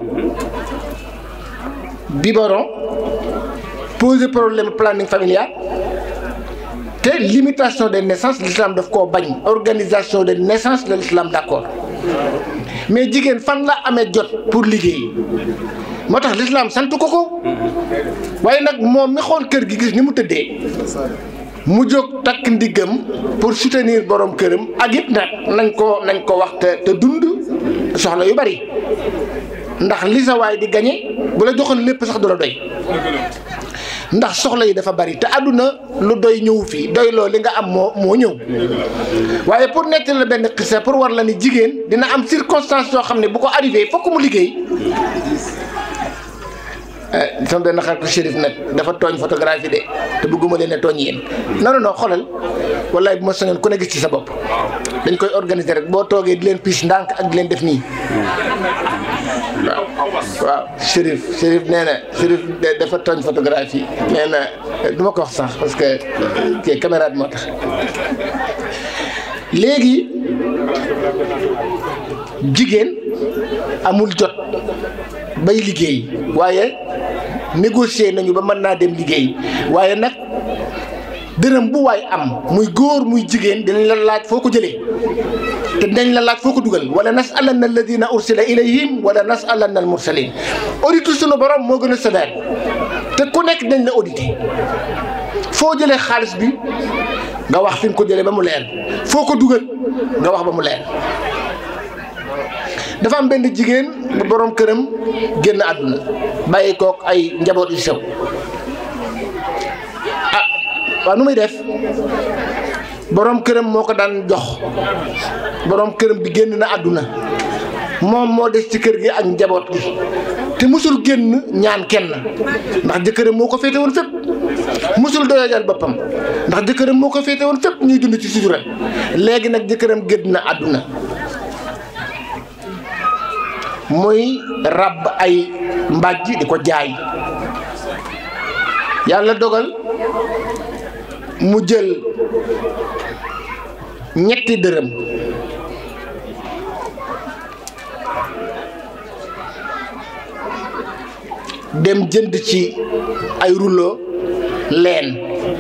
biberon poser problème planning familial te limitation des naissances l'islam daf koo bañ organisation de naissance de l'islam d'accord mais jigéen fan la amee jot pour liggéey moo tax l'islam sant ko ko waaye nag moom mi xool kër gi gis ni mu tëddee mu jóg takk ndiggam pour soutenir borom këram ak it nag nañ ko nañ ko wax te te dund soxla yu bari ndax li sa waay di gañe bu la joxoon lépp sax du la doy ndax soxla yi dafa bari te àdduna lu doy ñëw fii doy loo li nga am moo moo ñëw waaye pour nekk la benn xisa pour war la ni jigéen dina am circonstance yoo xam ne bu ko arrivé fokk mu liggéey sama benn xaritu Chérif nag dafa tooñ photographie de te bëgguma leen a tooñ yéen non non xoolal wallaay bu ma soñoon ku ne gis ci sa bopp dañ koy organiser rek boo toogee di leen piis ndànk ak di leen def nii waaw waaw Chérif Chérif nee na Chérif dafa tooñ photographie nee na du ma ko wax sax parce que kii caméra bi moo tax léegi jigéen amul jot bay liggéey waaye négocier nañu ba mën naa dem liggéey waaye nag dërëm bu waay am muy góor muy jigéen dinañ la laaj foo ko jëlee te dinañ la laaj foo ko dugal wala nasalanna alladina ursila ilayhim wala nasalanna al mursalin auditu sunu borom moo gën a sévère te te ku nekk dañ la audité foo jëlee xaalis bi nga wax fi nga ko jëlee ba mu leer foo ko dugal nga wax ba mu leer. dafa am benn jigéen bu borom këram génn àdduna bàyyi kook ay njaboot yu sew ah waaw nu muy def borom këram moo ko daan jox borom këram bi génn na àdduna moom moo des ci kër gi ak njaboot gi te musul génn ñaan kenn ndax jëkkëram moo ko féete woon fépp musul doyajal boppam ndax jëkkëram moo ko féete woon fépp ñuy dund ci sutura léegi nag jëkkëram génn na àdduna muy ràbb ay mbàjj di ko jaay yàlla dogal mu jël ñetti dërëm dem jënd ci ay rouleau leen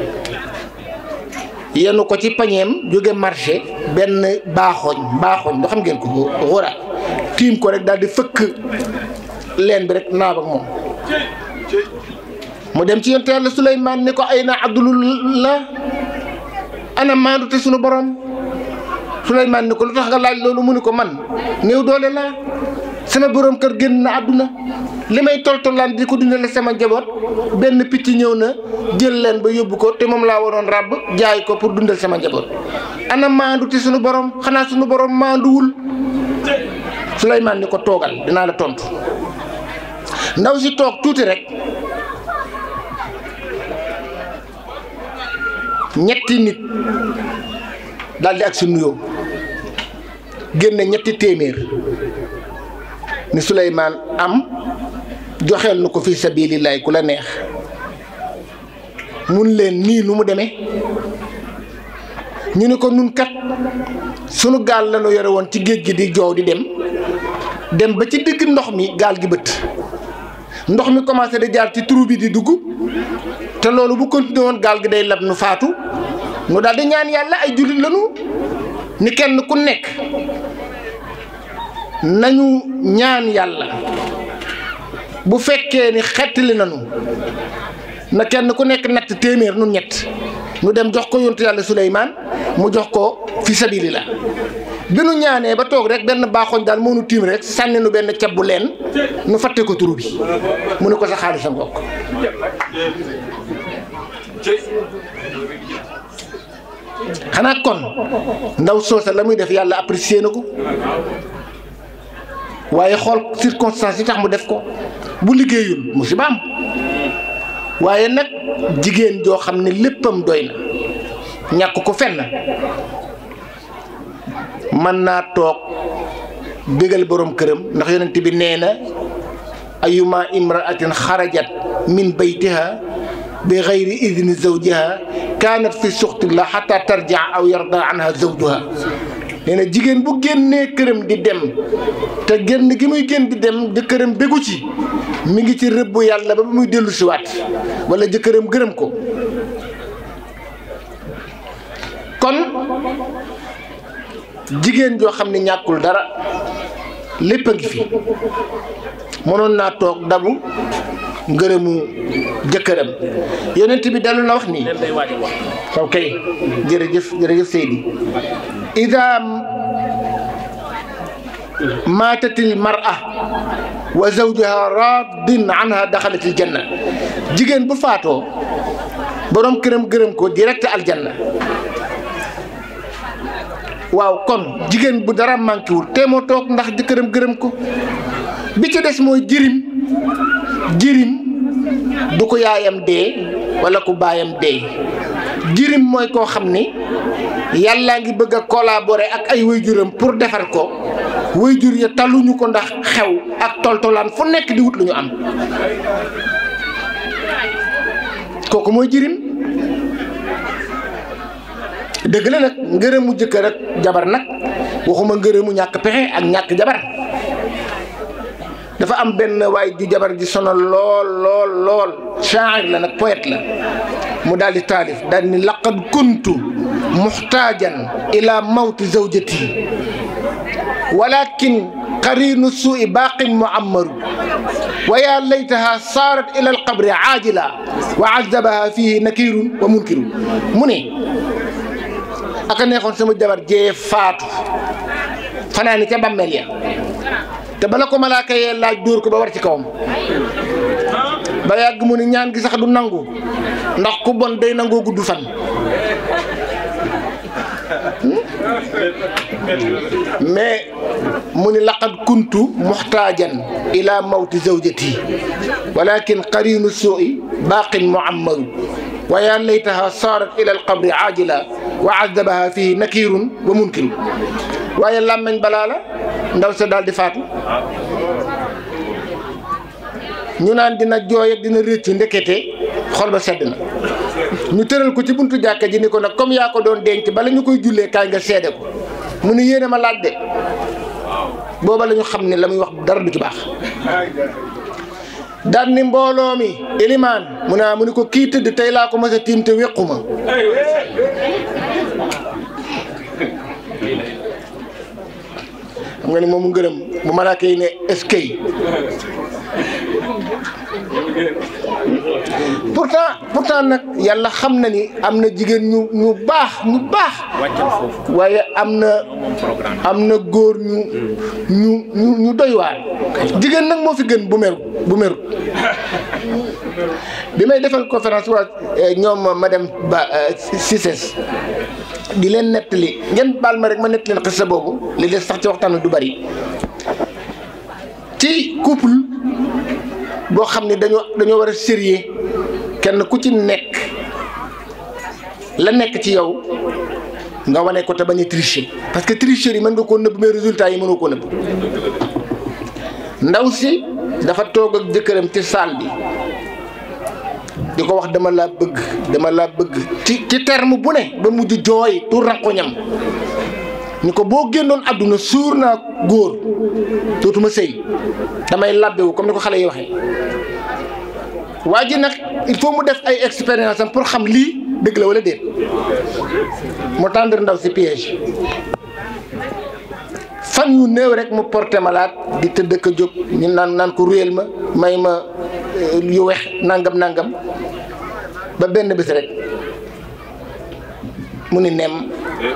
yenu ko ci pañeem jóge marché benn baaxooñ baaxooñ doo xam ngeen ko xóora tiim ko rek daal di fëkk leen bi rek naab ak moom mu dem ci yonte Yàlla Suleymaan ne ko ay na abdullah ana maandu te sunu borom Suleymaan ne ko lu tax nga laaj loolu mu ne ko man néew doole laa sama borom kër génn na àdduna li may toltolaan di ko dundale sama njaboot benn picc ñëw na jël leen ba yóbbu ko te moom laa waroon ràbb jaay ko pour dundal sama njaboot ana maandu te sunu borom xanaa sunu borom maanduwul Suleymaan ni ko toogal dinaa la tontu ndaw si toog tuuti rek ñetti nit daal di ak si nuyoo génne ñetti téeméer ni Suleymaan am joxeel na ko fi sabilillahi ku la neex mun leen nii nu mu demee ñu ne ko nun kat sunu gaal la ñu yore woon ci géej gi di joow di dem dem ba ci digg ndox mi gaal gi bët ndox mi commencé di jaar ci trou bi di dugg te loolu bu continué woon gaal gi day lab nu faatu nu daal di ñaan yàlla ay jullit lañu ni kenn ku nekk nañu ñaan yàlla bu fekkee ni xettali nañu na kenn ku nekk natt téeméer nun ñett nu dem jox ko yontu yàlla Suleymaan mu jox ko fi sabilillah bi nu ñaanee ba toog rek benn baaxoñ daal moo nu tiim rek sànni nu benn ceeb bu leen nu fàtte ko turu bi mu ne ko sa xaalis a ngokk xanaa kon ndaw soosa la muy def yàlla apprécié na ko waaye xool circonstance yi tax mu def ko bu liggéeyul musiba am waaye nag jigéen joo xam ne léppam doy na ñàkk ko fenn mën naa toog bégal borom këram ndax yonent bi nee na ayuma imraatin xarajat min baytiha bi gayri idni zawjiha kaanat fi suxtillah xata tarjia aw yarda anha zawjuha nee na jigéen bu génnee këram di dem te génn gi muy génn di dem jëkkëram bégu ci mi ngi ci rëbbu yàlla ba muy dellu si waat wala jëkkëram gërëm ko kon jigéen joo xam ne ñàkkul dara lépp a ngi fi mënoon naa toog dabu ngërëmu jëkkëram yonent bi dalu na wax nii ok jërëjëf jërëjëf Seydi ida maatatil mar'a wa zawjuha radin anha daxalatil janna jigéen bu faatoo borom këram gërëm ko direct aljanna waaw kon jigéen bu dara manqué wul te moo toog ndax jëkkëram gërëm ko bi ci des mooy jirim jirim du ko yaayam dee wala ku baayam dee jirim mooy koo xam ni yàllaa ngi bëgg a collaborer ak ay wayjuram pour defar ko wayjur ya taluñu ko ndax xew ak toltolaan fu nekk di wut lu ñu am kooku mooy jirim dëgg la nag ngërëmu jëkkër ak jabar nag waxuma ngërëmu ñàkk pexe ak ñàkk jabar dafa am benn waay ju jabar ji sonal lool lool lool shaa'ir la nag poète la mu daal di taalif daal ni laqad kuntu muxtaajan ila mawti zawjati walakin قرين السوء باق معمر ويا ليتها صارت إلى القبر عاجلا وعذبها فيه نكير ومنكر مني aka neexoon sama jabar jee faatu fanaani ca bàmmeel ya te bala ko malaaka yee laaj dóor ko ba war ci kawam ba yàgg mu ni ñaan gi sax du nangu ndax ku bon day nangoo gudd fan mais mu ni laqad kuntu muxtaajan ila mawti zawjati walakin qarinu suu'i baaqin muammaru wa yaa laytaha saarat ila alqabri aajila wa azabaha fihi nakirun wa munkiru waaye làmmeñ balaa la ndaw sa daal di faatu ñu naan dina jooy ak dina rëcc ndekete xol ba sedd na ñu tëral ko ci buntu jàkka ji ni ko nag comme yaa ko doon denc bala ñu koy jullee kaay nga seede ko mu ni yéene ma laaj de booba la ñu xam ne la muy wax dara du ci baax daan ni mbooloo mi ilimaan mu naa mu ni ko kii tëdd tey laa ko mas a tiim te wéqu ma xam nga ni moom mu ngërëm bu malaaka yi ne eskay pourtant pourtant nag yàlla xam na ni am na jigéen ñu ñu baax ñu baax waaye am na am na góor ñu ñu ñu ñu doy waar jigéen nag moo fi gën bu meru bu meru bi may defal conférence waa ñoom madame Ba Cissé di leen nettali ngeen baal ma rek ma nettali leen xissa boobu li des sax ci waxtaan du bari ci couple boo xam ne dañoo dañoo war a sérieux kenn ku ci nekk la nekk ci yow nga wane ko te bañ a tricher parce que tricherie yi mën nga koo nëbb mais résultat yi mënoo koo nëbb ndaw si dafa toog ak jëkkëram ci salle bi di ko wax dama laa bëgg dama laa bëgg ci ci terme bu ne ba mujj jooy tu rankoñam ñu ko boo génnoon àdduna suur naa góor dootuma sëy damay labbewu comme ni ko xale yi waxee waa ji nag il faut mu def ay expérience am pour xam lii dëgg la wala déet mu tendre ndaw si piège fan yu néew rek mu porté malade di tëdd ka jóg ñu naan naan ko ruyel ma may ma yu wex nangam nangam ba benn bés rek mu ni nem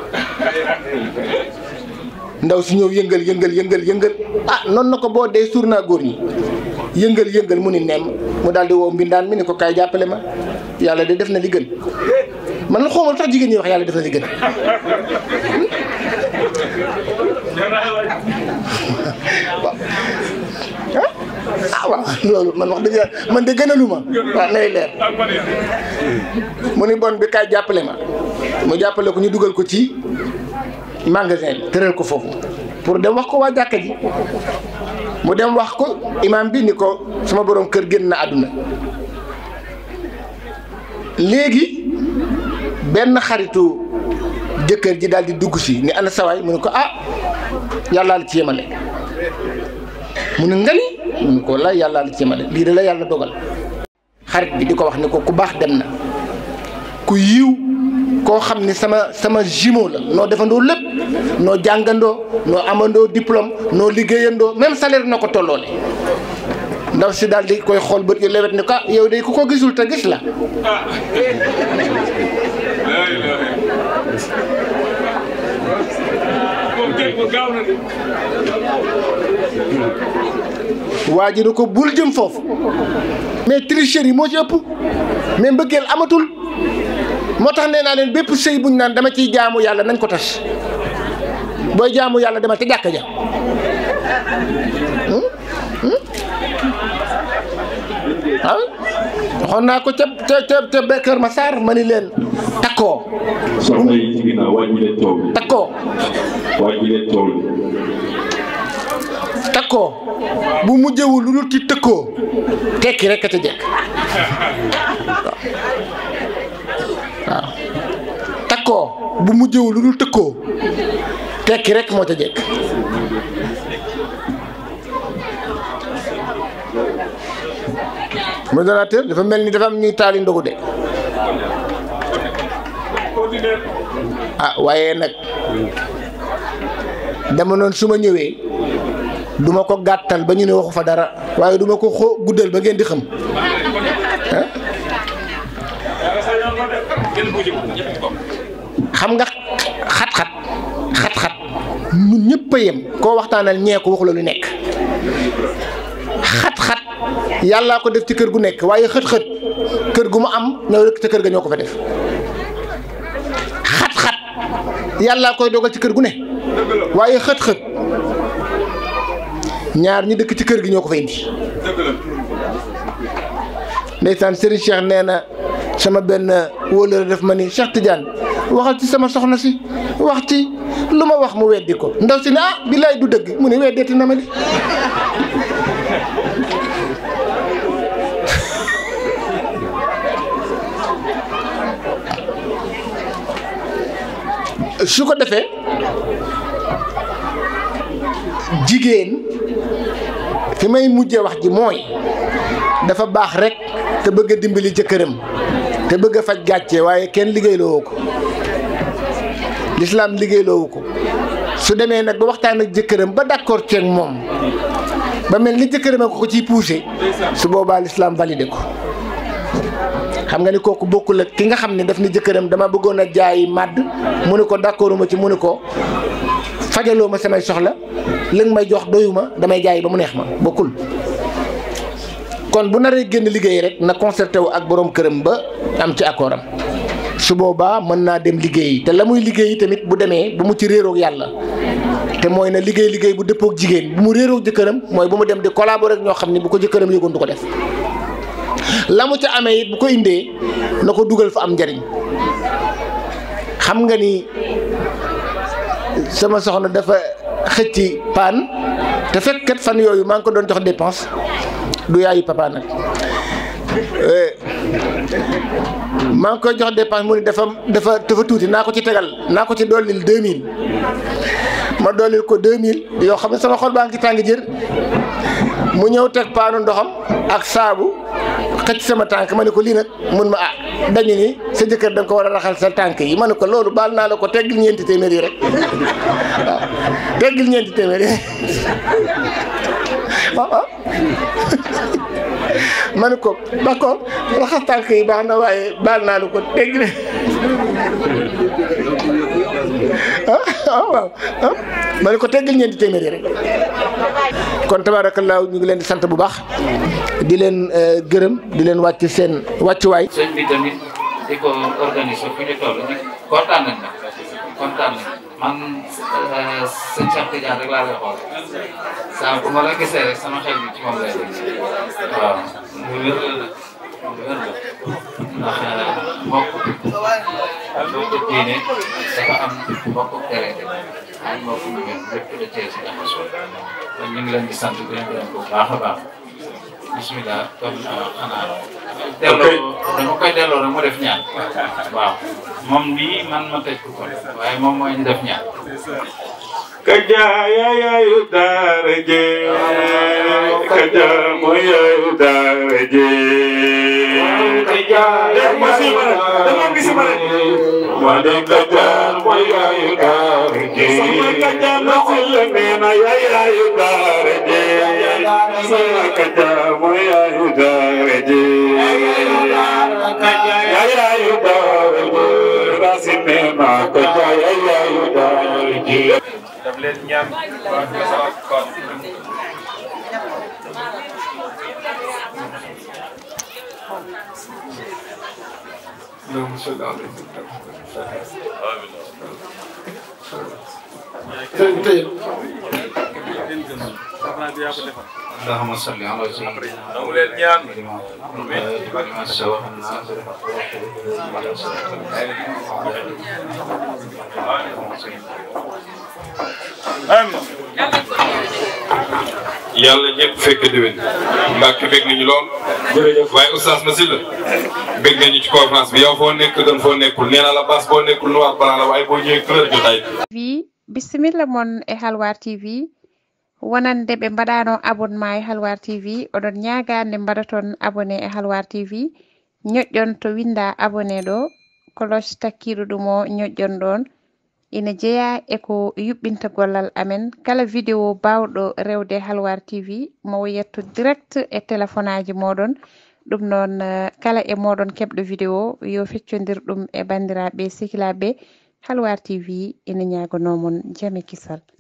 ndaw si ñëw yëngal yëngal yëngal yëngal ah noonu na ko boo dee suur naa góor ñi yëngal yëngal mu ni nem mu daal di woo mbindaan mi ni ko kaay jàppale ma yàlla de def na li gën man la xoomal sax jigéen ñi wax yàlla def na li gën ah waaw loolu man wax dëgg man de gënaluma waaw nay leer mu ni bon bi kaay jàppale ma mu jàppale ko ñu dugal ko ci magasin bi tëral ko foofu pour dem wax ko waa jàkka ji mu dem wax ko imam bi ni ko sama borom kër génn na àdduna léegi benn xaritu jëkkër ji daal di dugg si ni ana sawaay mu ne ko ah yàllaa la ci yemale mu ne ngani mu ne ko la yàllaa la ci yemale lii de la yàlla dogal xarit bi di ko wax ni ko ku baax dem na ku yiw koo xam ni sama sama jumeau la noo defandoo lépp noo jàngandoo noo amandoo diplôme noo liggéeyandoo même salaire na ko tolloole ndaw si daal di koy xool bët yu lewet ni ko ah yow de ku ko gisul te gis la waa ji da ko bul jëm foofu mais tricherie moo ci ëpp mais mbëggeel amatul moo tax nee naa leen bépp sëy buñ naan dama ciy jaamu yàlla nañ ko tas booy jaamu yàlla demal te jàkka ja ah waxoon naa ko ca ca ca ca Kër Massar ma ni leen takkoo. soxna yi ci ginnaaw wàññi leen tool bi. takkoo. wàññi leen tool bi. takkoo bu mujjewul lu dul ci tëkkoo tekki rek a ca jekk waaw takkoo bu mujjewul lu dul tëkkoo tekki rek moo ca jekk. modérateur dafa mel ni dafa am ñuy taali ndogu de ah waaye nag dama noon su ma ñëwee duma ko gàttal ba ñu ne waxu fa dara waaye duma ko xoo guddal ba ngeen di xam xam nga xat-xat xat-xat ñun ñëpp a yem koo waxtaanal ñee ko waxu la lu nekk xat-xat yàllaa ko def ci kër gu nekk waaye xët-xët kër gu mu am ñoo rek ca kër ga ñoo ko fa def xat-xat yàllaa koy dogal ci kër gu ne waaye xët-xët ñaar ñi dëkk ci kër gi ñoo ko fa indi ndeysaan Serigne Cheikh nee na sama benn wóolóore def ma ni Cheikh Tidiane waxal ci sama soxna si wax ci lu ma wax mu weddi ko ndaw si ne ah billaay du dëgg mu ne weddeeti na ma di su ko defee jigéen fi may mujjee wax ji mooy dafa baax rek te bëgg a dimbali jëkkëram te bëgg a faj gàcce waaye kenn liggéeyloowu ko lislaam liggéeyloowu ko su demee nag ba waxtaan ak jëkkëram ba d'accord ceeg moom ba mel ni jëkkëram a ko ko ciy poussé su boobaa lislaam validé ko xam nga ni kooku bokkul ak ki nga xam ne daf ni jëkkëram dama bëggoon a jaay màdd mu ne ko d'accorduma ci mu ne ko fajaloo ma samay soxla li nga may jox doyuma damay jaay ba mu neex ma bokkul kon bu naree génn liggéey rek na concerté wu ak borom këram ba am ci accord am su boobaa mën naa dem liggéey te la muy liggéey tamit bu demee bu mu ci réeroog yàlla te mooy na liggéey liggéey bu dëppoog jigéen bu mu réeroog jëkkëram mooy bu mu dem di collaborer ak ñoo xam ne bu ko jëkkëram yëgoon du ko def la mu ca amee it bu ko indee na ko dugal fa am njariñ xam nga ni sama soxna dafa xëcci paan te fekk kat fan yooyu maa ngi ko doon jox dépense du yaayu papa nag maa ngi koy jox dépense mu ne dafa dafa dafa tuuti naa ko ci tegal naa ko ci dollil deux mille ma dollil ko deux mille yoo xam ne sama xol baa ngi tàng jër mu ñëw teg paanu ndoxam ak saabu xëcc sama tànk ma ne ko lii nag mun ma ah dañu ni sa jëkkër da nga ko war a raxal sa tànk yi ma ne ko loolu baal naa la ko teggil ñeenti téeméer yi rek waaw teggil ñeenti téeméer yi waaw waaw ma ne ko d'accord raxas tànk yi baax na waaye baal naa la ko teggil ah waaw ah ma ne ko teggil ñeenti téeméer yi rek kon tabaarakallaahu ñu ngi leen di sant bu baax di leen gërëm di leen wàcc seen wàccuwaay. sëñ bi tamit di ko organiser fu ñu toll nii kontaan nañ nag kontaan nañ man sëñ Cheikh Tidiane rek laa lay xool saa bu ma la gisee rek sama xel bi ci moom lay dégg waaw lu wér la nag lu wér la ndax mbokk mbokk diine dafa am mbokk terrain ay mbokk yu mel lépp da cee si jaxasoo kon ñu ngi leen di sant di leen gërëm bu baax a baax bismillah kon xanaa delloo dama koy delloo rek mu def ñaan waaw moom lii man ma tëj ko kon waaye moom mooy ñu def ñaan kaja yayu daraje kaja mooy yayu daraje kaja dama gis ma rek wala kaja mooy yayu daraje sama kaja nasul neena yayu daraje sama kaja mooy yayu daraje kaja yayu daraje rasul neena kaja yayu daraje daf leen ñaan waa sama kon اللهم صل على اللهم صل على سيدنا yàlla ñëpp fekk déwén Mbacke fekk nañu lool jërëjëf waaye oustaz Massila bëgg nañu ci conférence bi yow foo nekk gën foo nekkul nee na la bas boo nekkul noir blanc la waaye boo ñëwee couleur jotaay vi bisimilla mon e Halwar T V wonande ɓe mbaɗano abonnement e Halwar T V oɗon ñagande mbaɗaton abonné e Halwar T V ñoƴƴon to winda abonné ɗo cloche takkiɗo ɗum o ñoƴƴon ɗon ina jeeya eko yuɓɓinta gollal amen kala vidéo bawɗo rewde Halwar T V mo yetto direct e téléphone aji moɗon ɗum noon kala e moɗon keɓɗo vidéo yo feccodir ɗum e bandiraɓe sehilaɓe Halwar T V ina ñagonomon jaame kisal